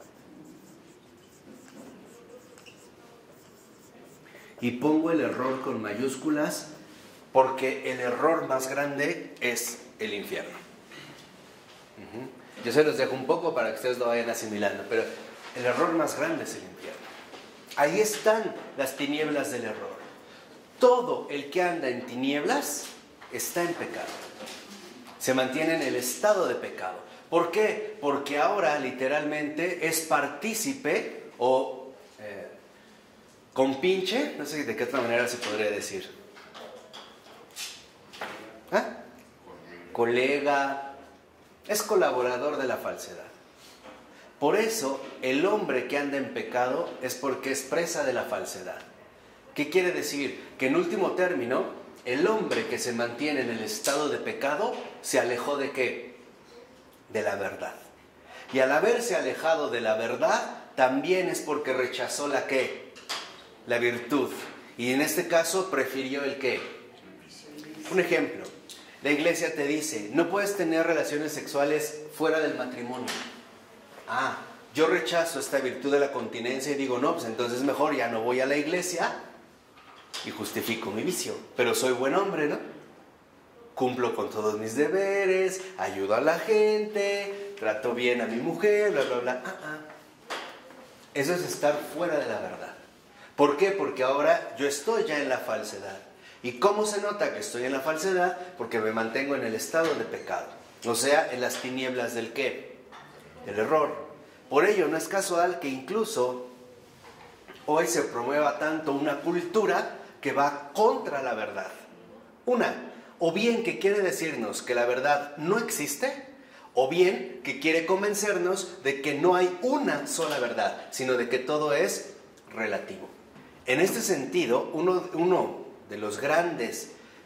Y pongo el error con mayúsculas porque el error más grande es el infierno. Yo se los dejo un poco para que ustedes lo vayan asimilando, pero el error más grande es el infierno. Ahí están las tinieblas del error. Todo el que anda en tinieblas está en pecado. Se mantiene en el estado de pecado. ¿Por qué? Porque ahora literalmente es partícipe o compinche, no sé de qué otra manera se podría decir. Colega, es colaborador de la falsedad. Por eso, el hombre que anda en pecado es porque es presa de la falsedad. ¿Qué quiere decir? Que en último término, el hombre que se mantiene en el estado de pecado se alejó ¿de qué? De la verdad. Y al haberse alejado de la verdad, también es porque rechazó la ¿qué? La virtud. Y en este caso prefirió el ¿qué? Un ejemplo. La iglesia te dice, no puedes tener relaciones sexuales fuera del matrimonio. Yo rechazo esta virtud de la continencia y digo, no, pues entonces mejor ya no voy a la iglesia y justifico mi vicio. Pero soy buen hombre, ¿no? Cumplo con todos mis deberes, ayudo a la gente, trato bien a mi mujer, bla, bla, bla. Eso es estar fuera de la verdad. ¿Por qué? Porque ahora yo estoy ya en la falsedad. ¿Y cómo se nota que estoy en la falsedad? Porque me mantengo en el estado de pecado. O sea, en las tinieblas del ¿qué? Del error. Por ello, no es casual que incluso hoy se promueva tanto una cultura que va contra la verdad. O bien que quiere decirnos que la verdad no existe, o bien que quiere convencernos de que no hay una sola verdad, sino de que todo es relativo. En este sentido, uno de los grandes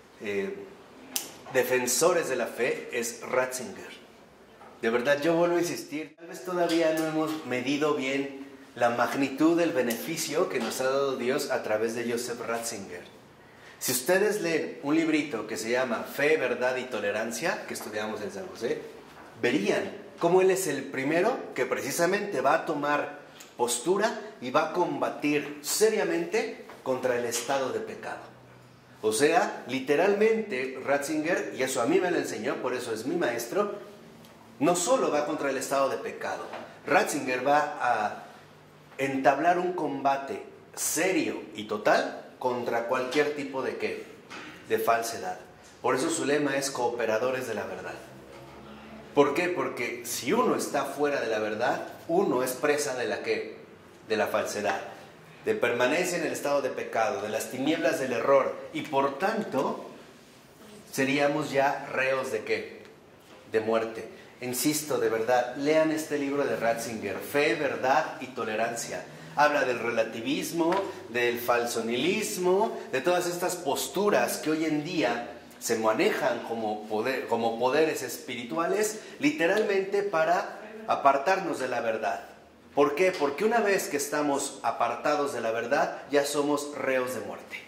defensores de la fe es Ratzinger. De verdad, yo vuelvo a insistir, tal vez todavía no hemos medido bien la magnitud del beneficio que nos ha dado Dios a través de Joseph Ratzinger. Si ustedes leen un librito que se llama Fe, Verdad y Tolerancia, que estudiamos en San José, verían cómo él es el primero que precisamente va a tomar postura y va a combatir seriamente contra el estado de pecado. O sea, literalmente Ratzinger, y eso a mí me lo enseñó, por eso es mi maestro, no solo va contra el estado de pecado. Ratzinger va a entablar un combate serio y total contra cualquier tipo de ¿qué? De falsedad. Por eso su lema es cooperadores de la verdad. ¿Por qué? Porque si uno está fuera de la verdad, uno es presa de la ¿qué? De la falsedad. De permanecer en el estado de pecado, de las tinieblas del error. Y por tanto, seríamos ya reos de ¿qué? De muerte. Insisto, de verdad, lean este libro de Ratzinger, Fe, Verdad y Tolerancia. Habla del relativismo, del falsonilismo, de todas estas posturas que hoy en día se manejan como poderes espirituales, literalmente para apartarnos de la verdad. ¿Por qué? Porque una vez que estamos apartados de la verdad, ya somos reos de muerte.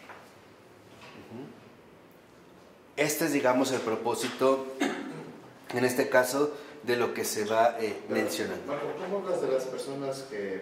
Este es, digamos, el propósito, en este caso, de lo que se va mencionando. Marco, ¿cómo hablas de las personas que,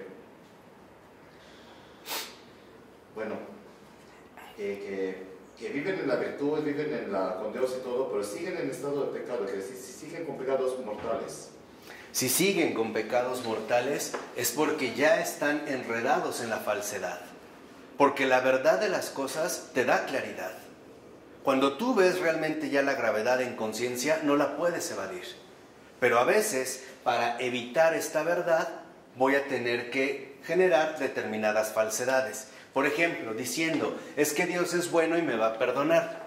que viven en la virtud, viven con Dios y todo, pero siguen en estado de pecado, que siguen con pecados mortales? Si siguen con pecados mortales es porque ya están enredados en la falsedad. Porque la verdad de las cosas te da claridad. Cuando tú ves realmente ya la gravedad en conciencia, no la puedes evadir. Pero a veces, para evitar esta verdad, voy a tener que generar determinadas falsedades. Por ejemplo, diciendo, es que Dios es bueno y me va a perdonar.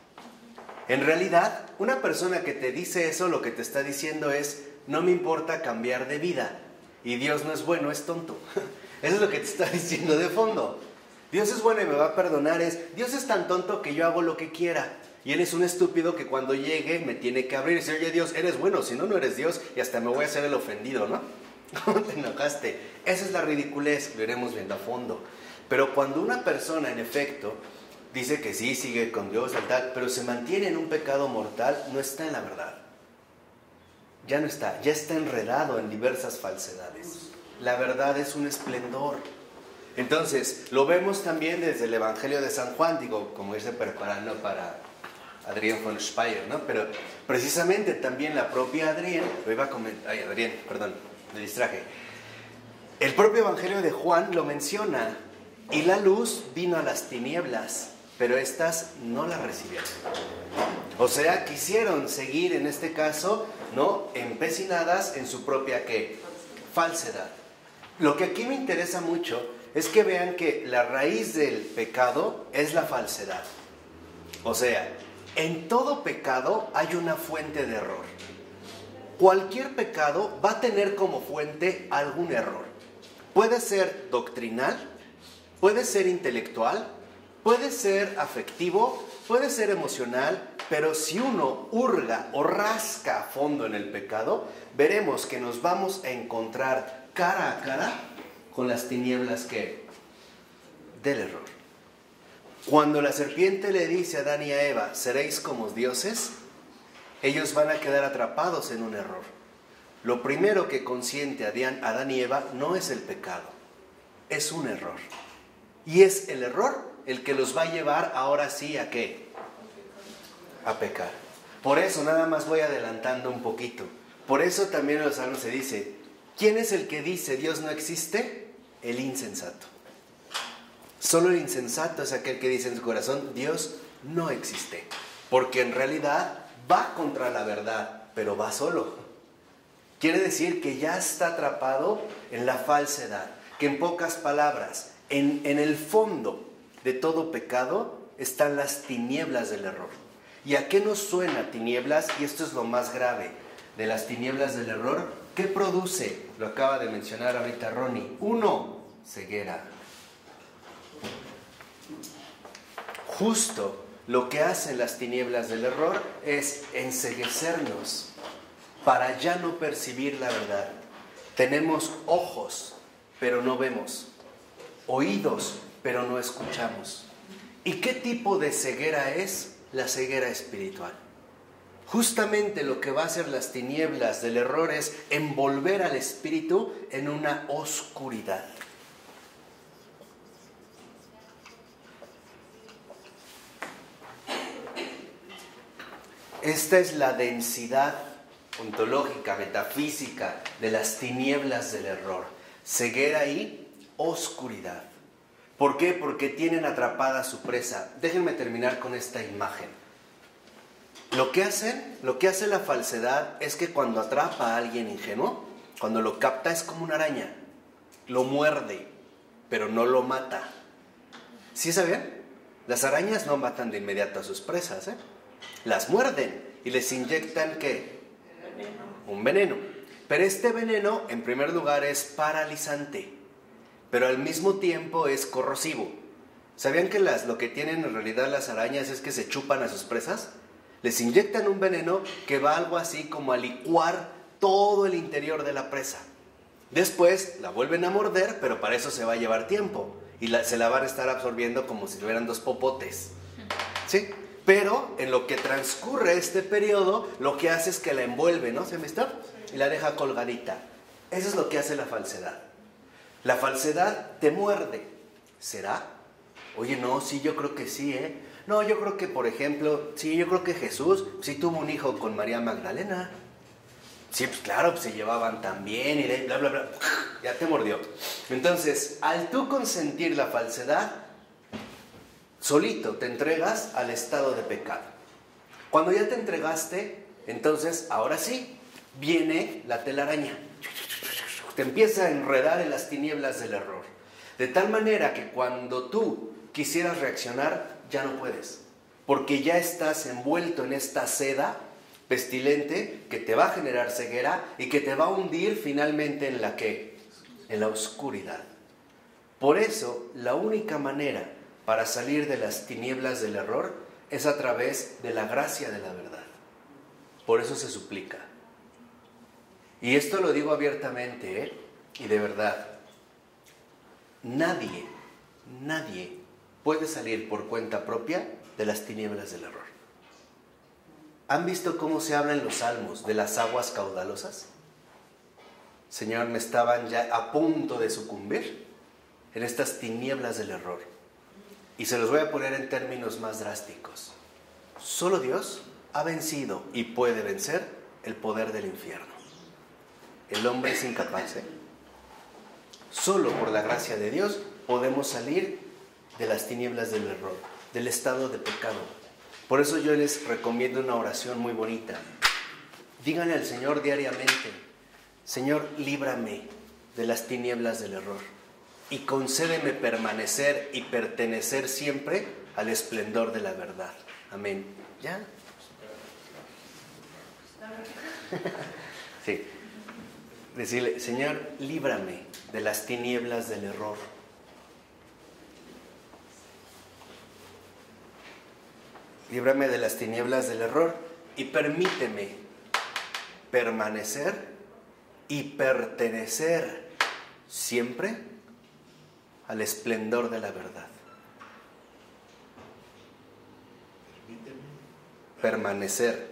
En realidad, una persona que te dice eso, lo que te está diciendo es, no me importa cambiar de vida. Y Dios no es bueno, es tonto. Eso es lo que te está diciendo de fondo. Dios es bueno y me va a perdonar. Dios es tan tonto que yo hago lo que quiera. Y Él es un estúpido que cuando llegue me tiene que abrir y decir, oye Dios, eres bueno, si no, no eres Dios. Y hasta me voy a hacer el ofendido, ¿no? ¿Cómo te enojaste? Esa es la ridiculez, lo iremos viendo a fondo. Pero cuando una persona, en efecto, dice que sí, sigue con Dios, tal, pero se mantiene en un pecado mortal, no está en la verdad. Ya no está, ya está enredado en diversas falsedades. La verdad es un esplendor. Entonces, lo vemos también desde el Evangelio de San Juan, digo, como irse preparando para Adrián von Speyer, ¿no? Pero precisamente también la propia Adrián, lo iba a comentar, Adrián, perdón, me distraje. El propio Evangelio de Juan lo menciona, y la luz vino a las tinieblas, pero éstas no la recibieron. O sea, quisieron seguir en este caso, ¿no? Empecinadas en su propia, ¿qué? Falsedad. Lo que aquí me interesa mucho es que vean que la raíz del pecado es la falsedad. O sea, en todo pecado hay una fuente de error. Cualquier pecado va a tener como fuente algún error. Puede ser doctrinal, puede ser intelectual, puede ser afectivo, puede ser emocional, pero si uno hurga o rasca a fondo en el pecado, veremos que nos vamos a encontrar cara a cara con las tinieblas del error. Cuando la serpiente le dice a Adán y a Eva, seréis como dioses, ellos van a quedar atrapados en un error. Lo primero que consiente a Adán y Eva no es el pecado, es un error. Y es el error el que los va a llevar ahora sí a ¿qué? A pecar. Por eso nada más voy adelantando un poquito. Por eso también en los Salmos se dice, ¿quién es el que dice Dios no existe? El insensato. Solo el insensato es aquel que dice en su corazón, Dios no existe. Porque en realidad va contra la verdad pero va solo. Quiere decir que ya está atrapado en la falsedad, que en pocas palabras, en el fondo de todo pecado están las tinieblas del error. ¿Y a qué nos suena tinieblas? Y esto es lo más grave de las tinieblas del error. ¿Qué produce? Lo acaba de mencionar ahorita Ronnie. 1, ceguera. Justo lo que hacen las tinieblas del error es enceguecernos para ya no percibir la verdad. Tenemos ojos, pero no vemos. Oídos, pero no escuchamos. ¿Y qué tipo de ceguera es? La ceguera espiritual. Justamente lo que va a hacer las tinieblas del error es envolver al espíritu en una oscuridad. Esta es la densidad ontológica, metafísica de las tinieblas del error. Ceguera y oscuridad. ¿Por qué? Porque tienen atrapada a su presa. Déjenme terminar con esta imagen. Lo que hace la falsedad es que cuando atrapa a alguien ingenuo, cuando lo capta es como una araña. Lo muerde, pero no lo mata. ¿Sí saben? Las arañas no matan de inmediato a sus presas, Las muerden y les inyectan ¿qué? Un veneno. Pero este veneno, en primer lugar, es paralizante, pero al mismo tiempo es corrosivo. ¿Sabían que lo que tienen en realidad las arañas es que se chupan a sus presas? Les inyectan un veneno que va algo así como a licuar todo el interior de la presa. Después la vuelven a morder, pero para eso se va a llevar tiempo. Y se la van a estar absorbiendo como si tuvieran 2 popotes. ¿Sí? Pero en lo que transcurre este periodo, lo que hace es que la envuelve, ¿no? ¿Se me está? Y la deja colgadita. Eso es lo que hace la falsedad. La falsedad te muerde. ¿Será? Oye, no, sí, yo creo que sí, No, yo creo que, por ejemplo, sí, yo creo que Jesús sí tuvo un hijo con María Magdalena. Sí, pues claro, pues se llevaban tan bien y bla, bla, bla. Ya te mordió. Entonces, al tú consentir la falsedad, solito te entregas al estado de pecado. Cuando ya te entregaste, entonces, ahora sí, viene la telaraña. Te empieza a enredar en las tinieblas del error. De tal manera que cuando tú quisieras reaccionar, ya no puedes. Porque ya estás envuelto en esta seda pestilente que te va a generar ceguera y que te va a hundir finalmente en la ¿qué? En la oscuridad. Por eso, la única manera para salir de las tinieblas del error es a través de la gracia de la verdad. Por eso se suplica. Y esto lo digo abiertamente, y de verdad. Nadie puede salir por cuenta propia de las tinieblas del error. ¿Han visto cómo se habla en los salmos de las aguas caudalosas? Señor, me estaban ya a punto de sucumbir en estas tinieblas del error. Y se los voy a poner en términos más drásticos. Solo Dios ha vencido y puede vencer el poder del infierno. El hombre es incapaz, Solo por la gracia de Dios podemos salir de las tinieblas del error, del estado de pecado. Por eso yo les recomiendo una oración muy bonita. Díganle al Señor diariamente: Señor, líbrame de las tinieblas del error y concédeme permanecer y pertenecer siempre al esplendor de la verdad. Amén. ¿Ya? Sí. Decirle: Señor, líbrame de las tinieblas del error. Líbrame de las tinieblas del error y permíteme permanecer y pertenecer siempre al esplendor de la verdad. Permanecer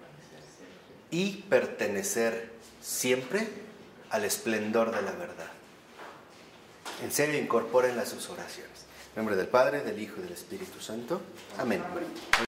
y pertenecer siempre al esplendor de la verdad. En serio, incorpórenla a sus oraciones. En nombre del Padre, del Hijo y del Espíritu Santo. Amén.